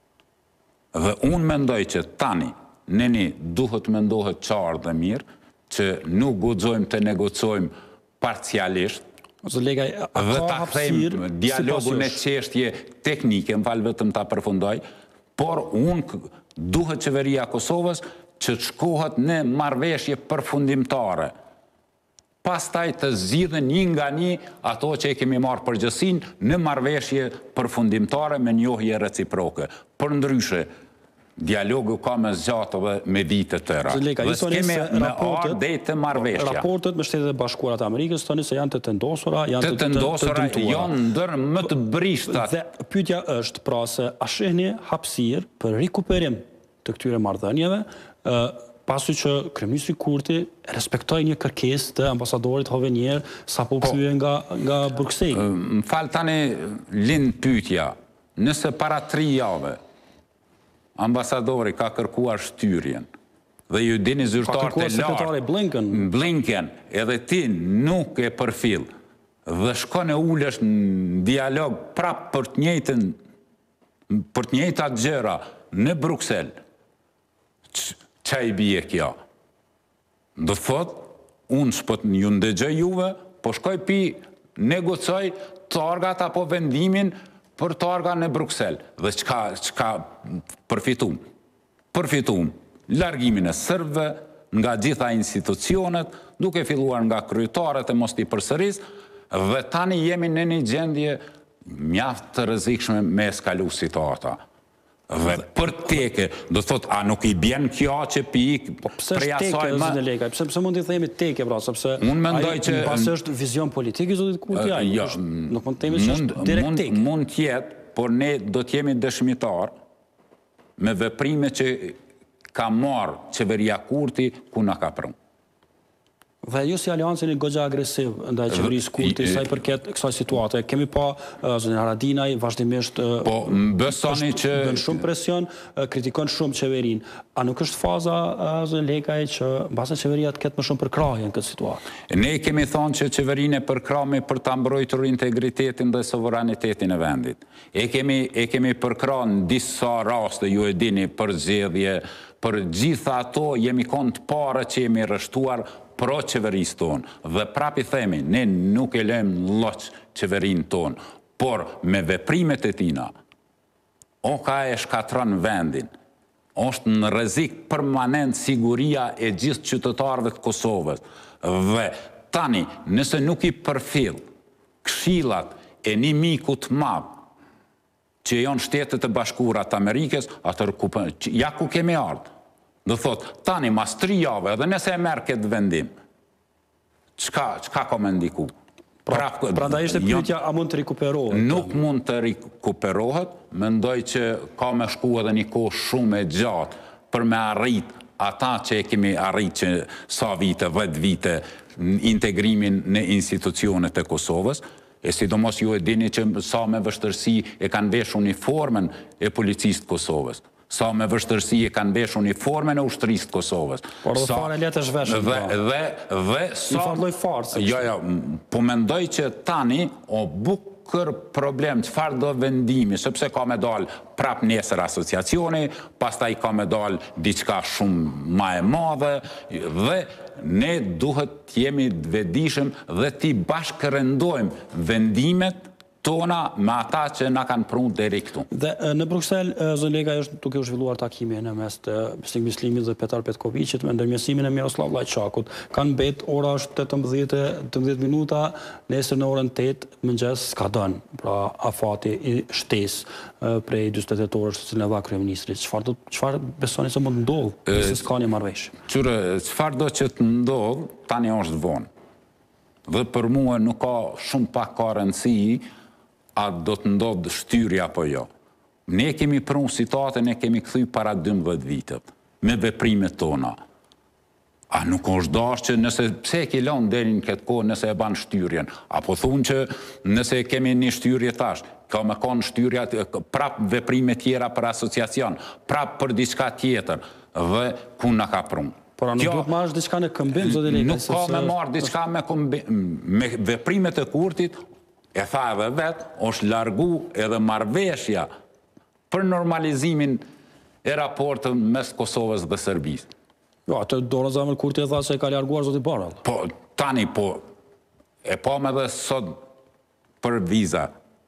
Dhe unë mendoj që tani, neni duhet mendohet qarë dhe mirë, që nuk guxojmë të negocojmë parcialisht, dhe ta kthejmë dialogu në çështje teknike, më falë vetëm ta përfundoj, por unë duhet qeveria Kosovës që të shkohet në marrëveshje përfundimtare, pastaj të zgjidhen një nga një ato që e kemi marrë përgjithësinë në marrëveshje përfundimtare me njohje reciproke. Përndryshe, dialogu ka me zgjatë dhe me vite tëra. Dhe s'kemi me ardhur deri te marrëveshja. Raportet me Shtetet Bashkuara të Amerikës tani se janë të tendosura, janë ndër më të brishtat. Dhe pyetja është pra se a shihni hapësirë për rikuperim të këtyre marrëdhënieve, pasi që kryeministri Kurti respektoi një kërkesë të ambasadorit Hovenier sapo kthye nga Brukseli. Më fal tani lind pyetja. Nëse para 3 javë ambasadori ka kërkuar shtyrjen dhe ju dini zyrtarët e lartë Blinken, edhe ti nuk e përfill dhe shkon e ulesh në dialog prap për të njëjtat gjëra në Bruksel, qa i bie kjo? Do thot, unë s'pot ju ndëgjoj juve, po shkoj pi negocoj targat apo vendimin për targa në Bruxelles. Dhe çka përfitum? Përfitum largimin e serbëve nga gjitha institucionet, duke filluar nga kryetarët e mos t'i përsëris, dhe tani jemi në një gjendje mjaft të rrezikshme me eskalu situata. Dhe për teke, do thot, a nuk i bjen kjo që pik prej asaj më... Pse mund t'i themi teke, pra, sepse unë mendoj që pas është vizion politik i zotit Kurti, nuk mund të themi që është direkt teke. Mund t'jetë, por ne do t'jemi dëshmitar me veprime që ka marrë qeveria Kurti ku na ka prëmë. Dhe ju si aliancin i goxha agresiv ndaj qeverisë Kurti, sa i përket kësaj situate, kemi pa zotin Haradinaj vazhdimisht bën shumë presion, kritikon shumë qeverinë. A nuk është faza zotin Lekaj që mbase qeveria të ketë më shumë përkrahje në këtë situatë? Ne kemi thonë që qeverinë e përkrahme për ta mbrojtur integritetin dhe sovranitetin e vendit. E kemi përkrahur në disa raste, ju e dini, për zgjedhje, për gjitha ato jemi konë të parë që jemi rreshtuar pro qeverisë tonë, dhe prapi themi, ne nuk e lëmë loq qeverinë tonë, por me veprimet e tina, o ka e shkatron vendin, është në rrezik permanent siguria e gjithë qytetarëve të Kosovës, dhe tani, nëse nuk i përfill këshillat e një miku të madh, që janë Shtetet e Bashkuara të Amerikës, atër ja ku kemi ardhur. Do thot, tani mas 3 javë, edhe nëse e merë këtë vendim, qka ka me ndiku? Pra da ishte pyetja, a mund të rikuperohet? Nuk mund të rikuperohet, mendoj që ka me shku edhe një kohë shumë e gjatë për me arrit ata që e kemi arrit që sa vite, 10 vite, integrimin në institucionet e Kosovës, e sidomos ju e dini që sa me vështërsi e kanë vesh uniformen e policisë të Kosovës. Sa me vështërsi e kanë vesh uniformen e ushtrisë të Kosovës. Por dhe fare letë është veshën. Dhe sa... I farloj farë. Jo, po mendoj që tani o bukër problem çfarë do vendimi, sepse ka me dal prap nesër asociacioni, pastaj ka me dal diçka shumë ma e madhe, dhe ne duhet t'jemi vetëdijshëm dhe t'i bashkërendojmë vendimet tona me ata që na kanë prunë deri këtu. Dhe në Bruksel, zonë Lekaj është duke u zhvilluar takimi në mes të Besnik Bislimit dhe Petar Petkovićit me ndërmjesimin e Miroslav Lajçakut. Kanë mbet, ora është 18 minuta, nesër në orën 8 mëngjes s'ka dënë, pra afati i shtesë prej 48 orësh që cilën e dha kryeministri. Çfarë besoni se mund ndodhë nëse s'ka një marrëveshje? Qyre, çfarë do që të ndodhë, tani është vonë. Dhe për mua nuk ka shumë pak ka rëndësi a do të ndodhë shtyrja apo jo. Ne kemi prunë situatën, ne kemi kthy para 12 vitet, me veprimet tona. A nuk është dashur që nëse pse e ke lënë deri në këtë kohë nëse e ban shtyrjen, apo thunë që nëse kemi një shtyrje tash, ka me konë shtyrja prap veprime tjera për asociacion, prap për diçka tjetër, dhe ku na ka prunë. Por a nuk duhet marrësh diçka në këmbim, zotë Lekaj? Nuk ka me marrë diçka me këmbim. Me veprimet e Kurtit, e tha edhe vetë, është largu edhe marrëveshja për normalizimin e raportën mes Kosovës dhe Serbisë. Jo, atë Dora Zamër Kurti e tha se e ka larguar zoti Barall. Po, tani po, e pam edhe sot për viza.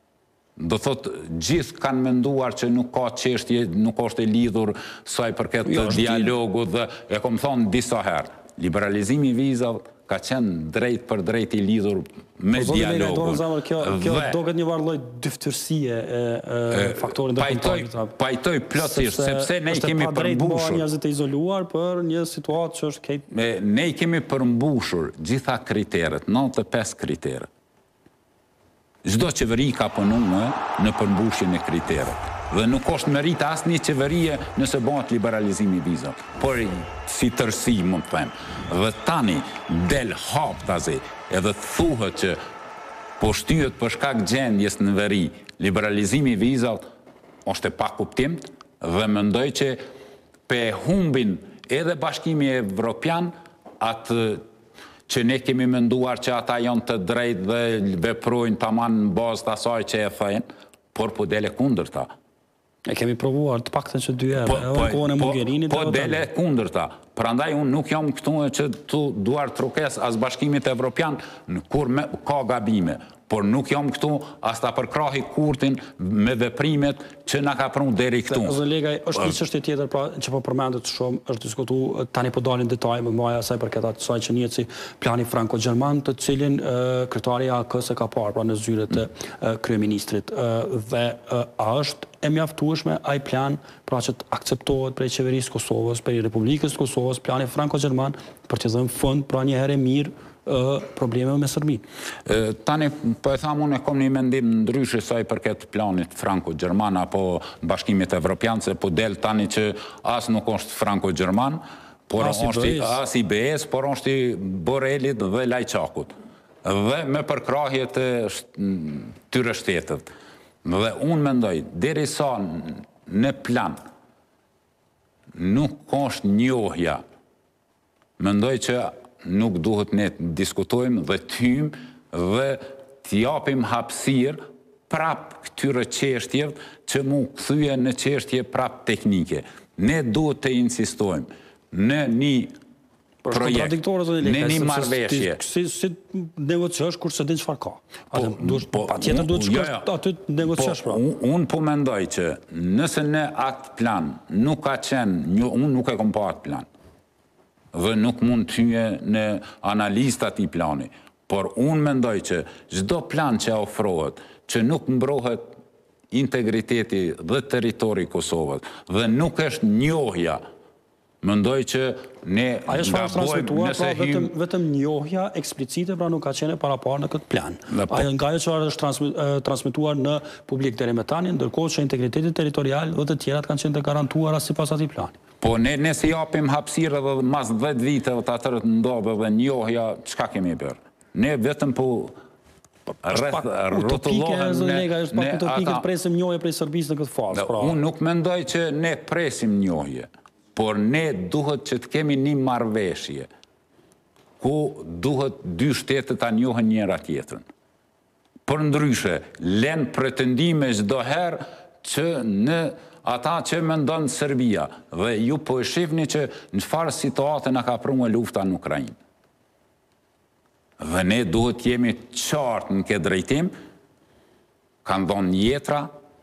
Do thot, gjithë kanë menduar që nuk ka çështje, nuk është e lidhur sa i përket dialogu dhe e kom thonë disa herë. Liberalizimi i vizave ka qenë drejt për drejt i lidhur me dialogu. Kjo doket një lloj dyftërsie e faktorit ndërkombëtar. Pajtoj plotësisht, sepse ne kemi përmbushur. Njerëzit e izoluar për një situatë që është keq. Ne kemi përmbushur gjitha kriteret, 95 kriteret. Çdo qeveri ka punuar në përmbushjen e kriteret. Dhe nuk është merit asë një qeverie nëse bëhet liberalizimi i vizave, por si tërsi mund të them. Dhe tani del haptazi edhe thuhet që po shtyhet për shkak gjendjes në veri liberalizimi i vizave është e pakuptimt dhe mendoj që pe humbin edhe Bashkimi Evropian atë që ne kemi menduar që ata janë të drejtë dhe veprojnë tamam në bazë të asaj që e thënë, por po dele kundërta. E kemi provuar të paktën që 2 herë, edhe në kohën e Mogherinit. Po dele kundërta. Prandaj unë nuk jam këtu që tu duar trokes as Bashkimit Evropian kur ka gabime. Por nuk jam këtu as ta përkrahi Kurtin me veprimet që na ka pranu deri këtu. Zë Legaj, është një çështje tjetër pra, që po përmendet shumë, është diskutu, tani po dalin detaj më maja asaj përket asaj që njihet si plani franko-gjerman, të cilin kryetari i AK-s ka parë pra në zyret e kryeministrit. Dhe a është e mjaftueshme ai plan pra që të akceptohet prej qeverisë Kosovës, prej Republikës Kosovës, plani franko-gjerman për të dhënë fund pra një herë mirë probleme me Serbinë. Tani, po e thamë, unë e kom një mendim ndryshe saj përket planit franko-gjerman apo Bashkimit Evropian, se po del tani që as nuk është franko-gjerman, por është as i BE-s, por është i Borrelit dhe Lajçakut. Dhe me përkrahjet e tyre shtetet. Dhe unë mendoj, deri sa në plan nuk është njohja, mendoj që nuk duhet ne të diskutojmë dhe t'hymë dhe t'japim hapësirë prap këtyre çështjeve që mu kthye në çështje prap teknike. Ne duhet të insistojmë në një projekt, në një marrëveshje. Si negociosh kur se din çfarë ka? Patjetër duhet shkosh aty të negociosh pra. Unë po mendoj që nëse në atë plan nuk ka qenë, unë nuk e kom pa atë plan, dhe nuk mund të hyje në analizë të atij plani. Por unë mendoj që çdo plan që ofrohet, që nuk mbrohet integriteti dhe territori i Kosovës, dhe nuk është njohja, mendoj që ne gabojmë nëse hyjmë... Vetëm njohja eksplicite pra nuk ka qenë paraparë në këtë plan. Nga ajo që është transmetuar në publik deri më tani, ndërkohë që integriteti territorial dhe të tjerat kanë qenë të garantuara sipas atij plani. Po ne si japim hapësirë dhe mas 10 vite të atërët ndodhe dhe njohja, qka kemi bërë? Ne vetëm po rrotullohem në është pak utopike të presim njohje prej Serbisë në këtë fazë. Unë nuk mendoj që ne presim njohje, por ne duhet që të kemi një marrëveshje, ku duhet dy shtetet ta njohen njëra tjetrën. Për ndryshe, len pretendime çdo herë që në ata që mendon Serbia, dhe ju po e shihni që në çfarë situate na ka prunë lufta në Ukrainë. Dhe ne duhet jemi qartë në këtë drejtim, kanë dhënë jetra,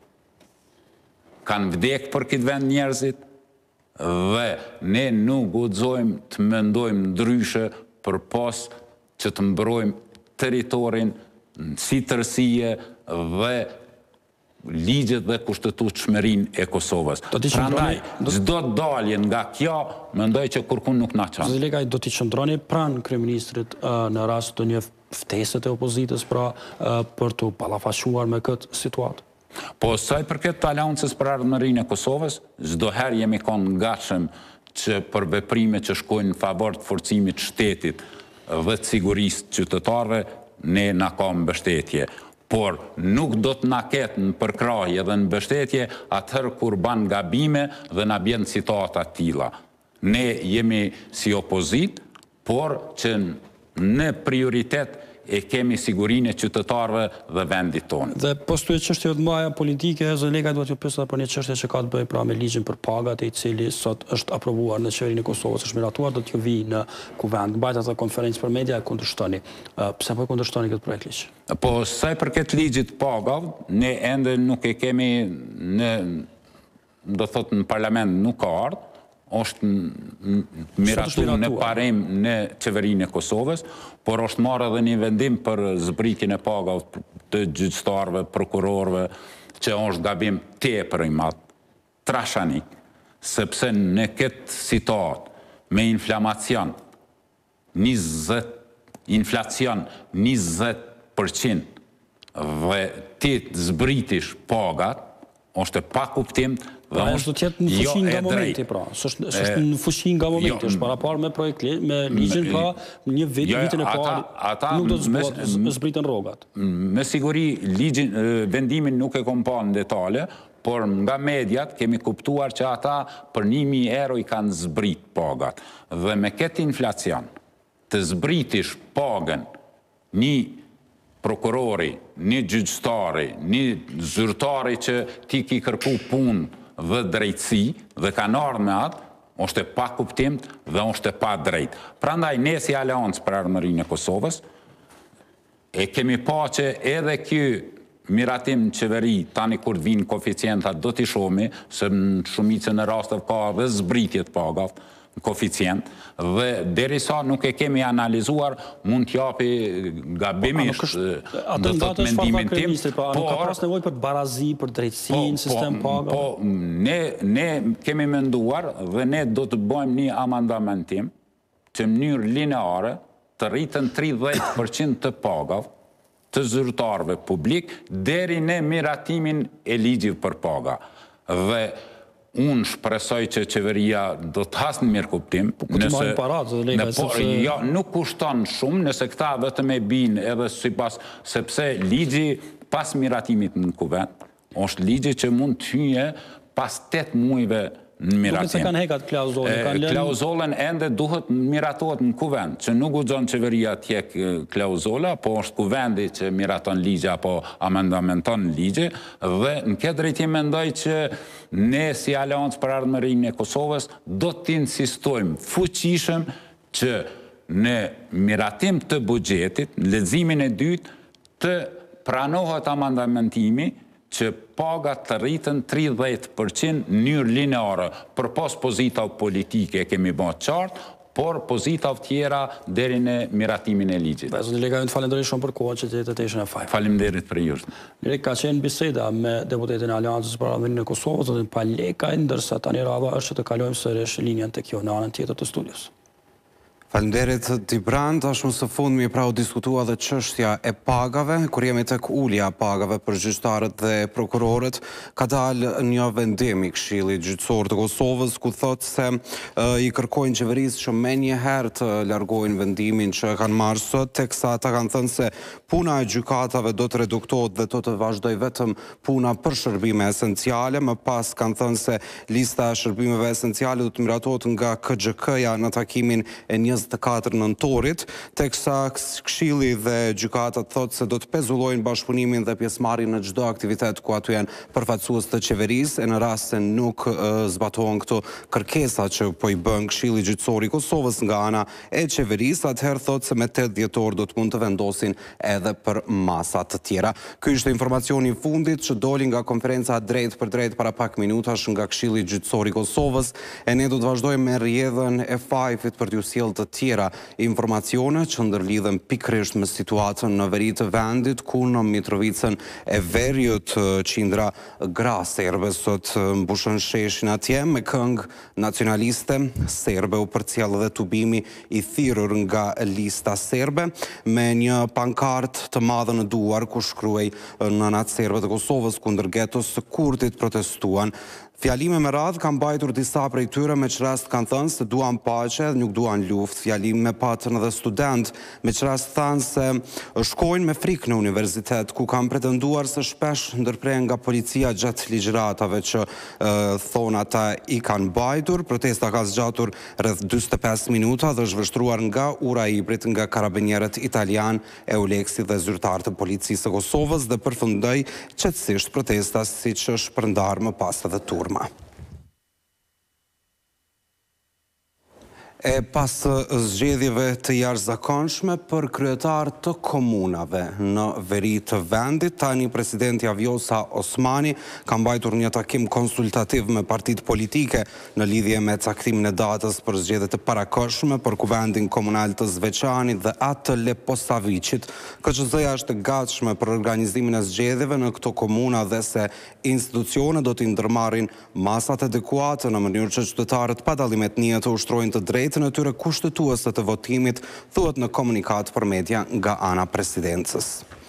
kanë vdekë për këtë vend njerëzit, dhe ne nuk guxojmë të mendojmë ndryshe përpos që të mbrojmë territorin si tërësie dhe ligjet dhe kushtetutshmërinë e Kosovës. Prandaj, çdo dalje nga kjo, mendoj që kurkun nuk na çon. Zoti Legaj, do t'i qëndroni pranë kryeministrit në rast të një ftese të opozitës pra për të ballafaqur me këtë situatë? Po sa i përket aleancës për ardhmërinë e Kosovës, çdo herë jemi kanë gatshëm që për veprime që shkojnë në favor të forcimit të shtetit dhe të sigurisë qytetarëve, ne na ka mbështetje. Por nuk do të na ketë në përkrahje dhe në mbështetje atëherë kur ban gabime dhe na bjen situata të tilla. Ne jemi si opozit, por që në prioritet e kemi sigurinë e qytetarëve dhe vendit tonë. Dhe postu e çështje të mëdha politike, zoti Legaj duhet t'ju pyesë për një çështje që ka të bëjë pra me ligjin për pagat, i cili sot është aprovuar në qeverinë e Kosovës, është miratuar, do t'ju vi në kuvend. Mbajt atë konferencë për media e kundërshtoni. Pse po kundërshtoni këtë projekt ligj? Po sa i përket ligjit pagav, ne ende nuk e kemi në, do thotë në parlament nuk ka ardhur, është miratuar në parim në qeverinë e Kosovës, por është marrë edhe një vendim për zbritjen e pagave të gjyqtarëve, prokurorëve, që është gabim tepër i madh, trashanik, sepse në këtë situatë me inflacion 20% dhe ti të zbritish pagat, është e pa kuptim. Pra është do t'jetë në fuqi nga momenti, pra. Është në fuqi nga momenti, është parapar me projekt me ligjin, pra një vitin e parë nuk do të zbritën rrogat. Me siguri, vendimin nuk e kom pa në detale, por nga mediat kemi kuptuar që ata për 1.000 euro i kanë zbrit pagat. Dhe me këtë inflacion, të zbritish pagën një prokurori, një gjyqtari, një zyrtari që ti ki kërku punë dhe drejtësi dhe kanë ardhur me atë, është e pa kuptimt dhe është e pa drejt. Prandaj ne si Aleancë për Armërinë e Kosovës e kemi pa që edhe ky miratim në qeveri, tani kur vinë koeficientat do t'i shohmi, se në shumicën e rasteve ka dhe zbritje të pagave në koeficient, dhe derisa nuk e kemi analizuar, mund t'japi gabimisht, do thot mendimin tim, por ka pas nevojë për barazi, për drejtësinë, sistem pagave. Po, ne kemi menduar dhe ne do të bëjmë një amandamentim që në mënyrë lineare të rritën 30% të pagave të zyrtarëve publik deri në miratimin e ligjit për paga. Dhe unë shpresoj që qeveria do të hasë në mirë kuptim. Nuk kushton shumë, nëse këta vetëm e binë edhe sipas, sepse ligji pas miratimit në kuvend, është ligji që mund të hyje pas 8 muajve në miratim. Duke se kanë hekat klauzolën. Klauzolën ende duhet miratohet në kuvend, që nuk guxon qeveria t'jek klauzola, po është kuvendi që miraton ligje apo amendamenton ligje, dhe në këtë drejtim mendoj që ne si Aleancë për Ardhmërinë e Kosovës do t'insistojmë fuqishëm që në miratim të buxhetit, në leximin e dytë, të pranohet amendamentimi që pagat të rritën 30% në mënyrë lineare, për pas pozitav politike kemi bërë qartë, por pozitav tjera deri në miratimin e ligjit. Zonë Lega, ju të falenderoj shumë për kohën që të ishën e fajmë. Faleminderit për ju. Ka qenë biseda me deputetin e Aleancës për Ardhmërinë e Kosovës, zotin Palekaj, ndërsa tani radha është që të kalojmë sërish linjën tek jo në anën tjetër të studios. Faleminderit Dibrand, ashtu së fundmi pra u diskutua dhe çështja e pagave, kur jemi tek ulja pagave për gjyqtarët dhe prokurorët, ka dalë një vendim i Këshillit Gjyqësor të Kosovës ku thotë se i kërkojnë qeverisë që menjëherë të largojnë vendimin që kanë marrë sot, teksa ata kanë thënë se puna e gjykatave do të reduktohet dhe do të vazhdoj vetëm puna për shërbime esenciale, më pas kanë thënë se lista e shërbimeve esenciale do të miratohet nga KXK-ja në takimin e 24 nëntorit, teksa Këshilli dhe gjykatat thotë se do të pezullojnë bashkëpunimin dhe pjesëmarrjen në çdo aktivitet ku aty janë përfaqësues të qeverisë, e në rast se nuk zbatohen këto kërkesa që po i bën Këshilli Gjyqësor i Kosovës nga ana e qeverisë, atëherë thotë se me 8 dhjetor do të mund të vendosin edhe për masa të tjera. Ky ishte informacioni i fundit që doli nga konferenca drejt për drejt para pak minutash nga Këshilli Gjyqësor i Kosovës, e ne do të vazhdojmë me rrjedhën e fajfit për t'ju sjellë të tjera informacione që ndërlidhen pikërisht me situatën në veri të vendit, ku në Mitrovicën e Veriut qindra gra serbe sot mbushën sheshin atje me këngë nacionaliste. Serbe u përcjell dhe tubimi i thirrur nga lista serbe me një pankart të madhe në duar ku shkruhej nënat serbe të Kosovës kundër getos së Kurtit protestuan. Fjalime me radhë kanë mbajtur disa prej tyre me çrast kanë thënë se duan paqe dhe nuk duan luftë. Fjalime patën edhe student me çrast thanë se shkojnë me frikë në universitet, ku kanë pretenduar se shpesh ndërprehen nga policia gjatë ligjëratave që thonë ata i kanë mbajtur. Protesta ka zgjatur rreth 45 minuta dhe është vështruar nga ura e hibrit nga karabinierët italian, Euleksi dhe zyrtarë të policisë së Kosovës, dhe përfundoi qetësisht protesta siç është shpërndar më pas edhe turma. E pas zgjedhjeve të jashtëzakonshme për kryetar të komunave në veri të vendit, tani presidenti Vjosa Osmani ka mbajtur një takim konsultativ me partitë politike në lidhje me caktimin e datës për zgjedhjet e parakohshme për kuvendin komunal të Zveçanit dhe atë të Leposaviçit. KQZ-ja është e gatshme për organizimin e zgjedhjeve në këto komuna dhe se institucionet do t'i ndërmarrin masat adekuate në mënyrë që qytetarët pa dallim etnie të ushtrojnë të drejtë në tyre kushtetuese të votimit, thuhet në komunikat për media nga ana presidencës.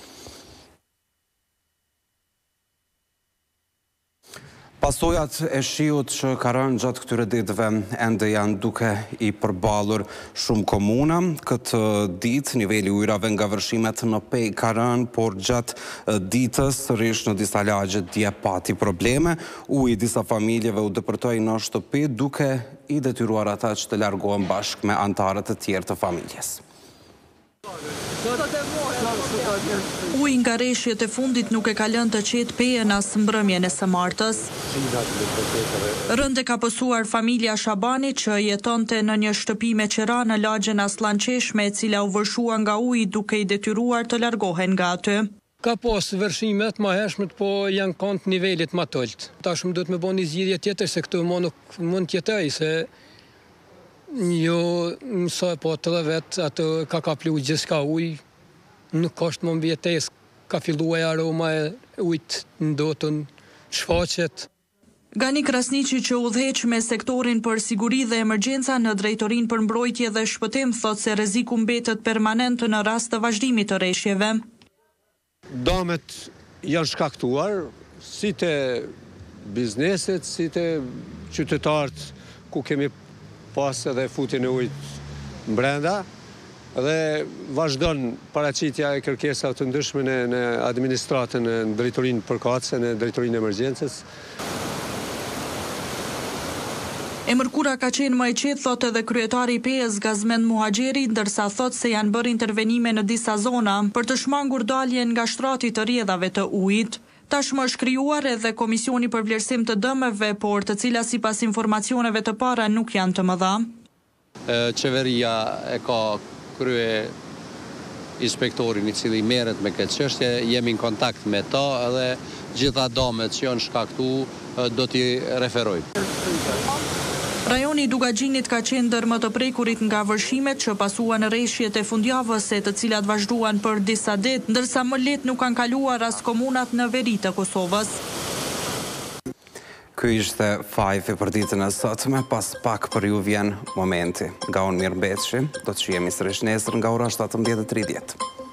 Pasojat e shiut që ka rënë gjatë këtyre ditëve ende janë duke i përballur shumë komuna. Këtë ditë niveli ujrave nga vërshimet në Pej ka rënë, por gjatë ditës sërish në disa lagje dje pati probleme. Uji disa familjeve u depërtoi në shtëpi, duke i detyruar ata që të largohen bashkë me anëtarët e tjerë të familjes. Uji nga reshjet e fundit nuk e ka lënë të qetë pejen as mbrëmjen e së martës. Rënd e ka pësuar familja Shabani që jetonte në një shtëpi me qera në lagjen Aslanqeshme, e cila u vërshua nga uji duke i detyruar të largohen nga aty. Ka pas vërshimet ma hershmet, po janë kont nivelit ma tëllt. Tashmë duhet me bo një zgjidhje tjetër, se këtu nuk mund tjetëj, se jo mësoj po të dhe vetë, atë ka kaplu gjithka uj, nuk është më mbjetes, ka fillu e aroma e ujt në dotën shfaqet. Gani Krasniqi, që udhëheq me sektorin për siguri dhe emergjenca në drejtorinë për mbrojtje dhe shpëtim, thot se rreziku mbetet permanent në rast të vazhdimit të rreshjeve. Damet janë shkaktuar si të bizneset, si të qytetarët, ku kemi pas edhe futin e ujtë mbrenda, dhe vazhdon paraqitja e kërkesave të ndryshme në administratën, në drejtorinë përkatëse, në drejtorinë e emergjencës. Emërkura ka qenë më e qetë, thot edhe kryetari i PE-s Gazmend Muhaxheri, ndërsa thot se janë bërë intervenime në disa zona për të shmangur daljen nga shtrati të rrjedhave të ujit. Tashmë është krijuar edhe komisioni për vlerësim të dëmeve, por të cilat sipas informacioneve të para nuk janë të mëdha. Qeveria e ka krye inspektorin i cili merret me këtë çështje, jemi në kontakt me ta edhe gjitha dëmet që janë shkaktuar do t'i referojmë. Rajoni i Dugaxhinit ka qenë ndër më të prekurit nga vërshimet që pasuan rreshjet e fundjavës, të cilat vazhduan për disa ditë, ndërsa më lehtë nuk kanë kaluar as komunat në veri të Kosovës. Ky ishte fajti për ditën e sotme, pas pak për ju vjen momenti. Nga unë Mirë Beçi, do të shihemi sërish nesër nga ora 17:30.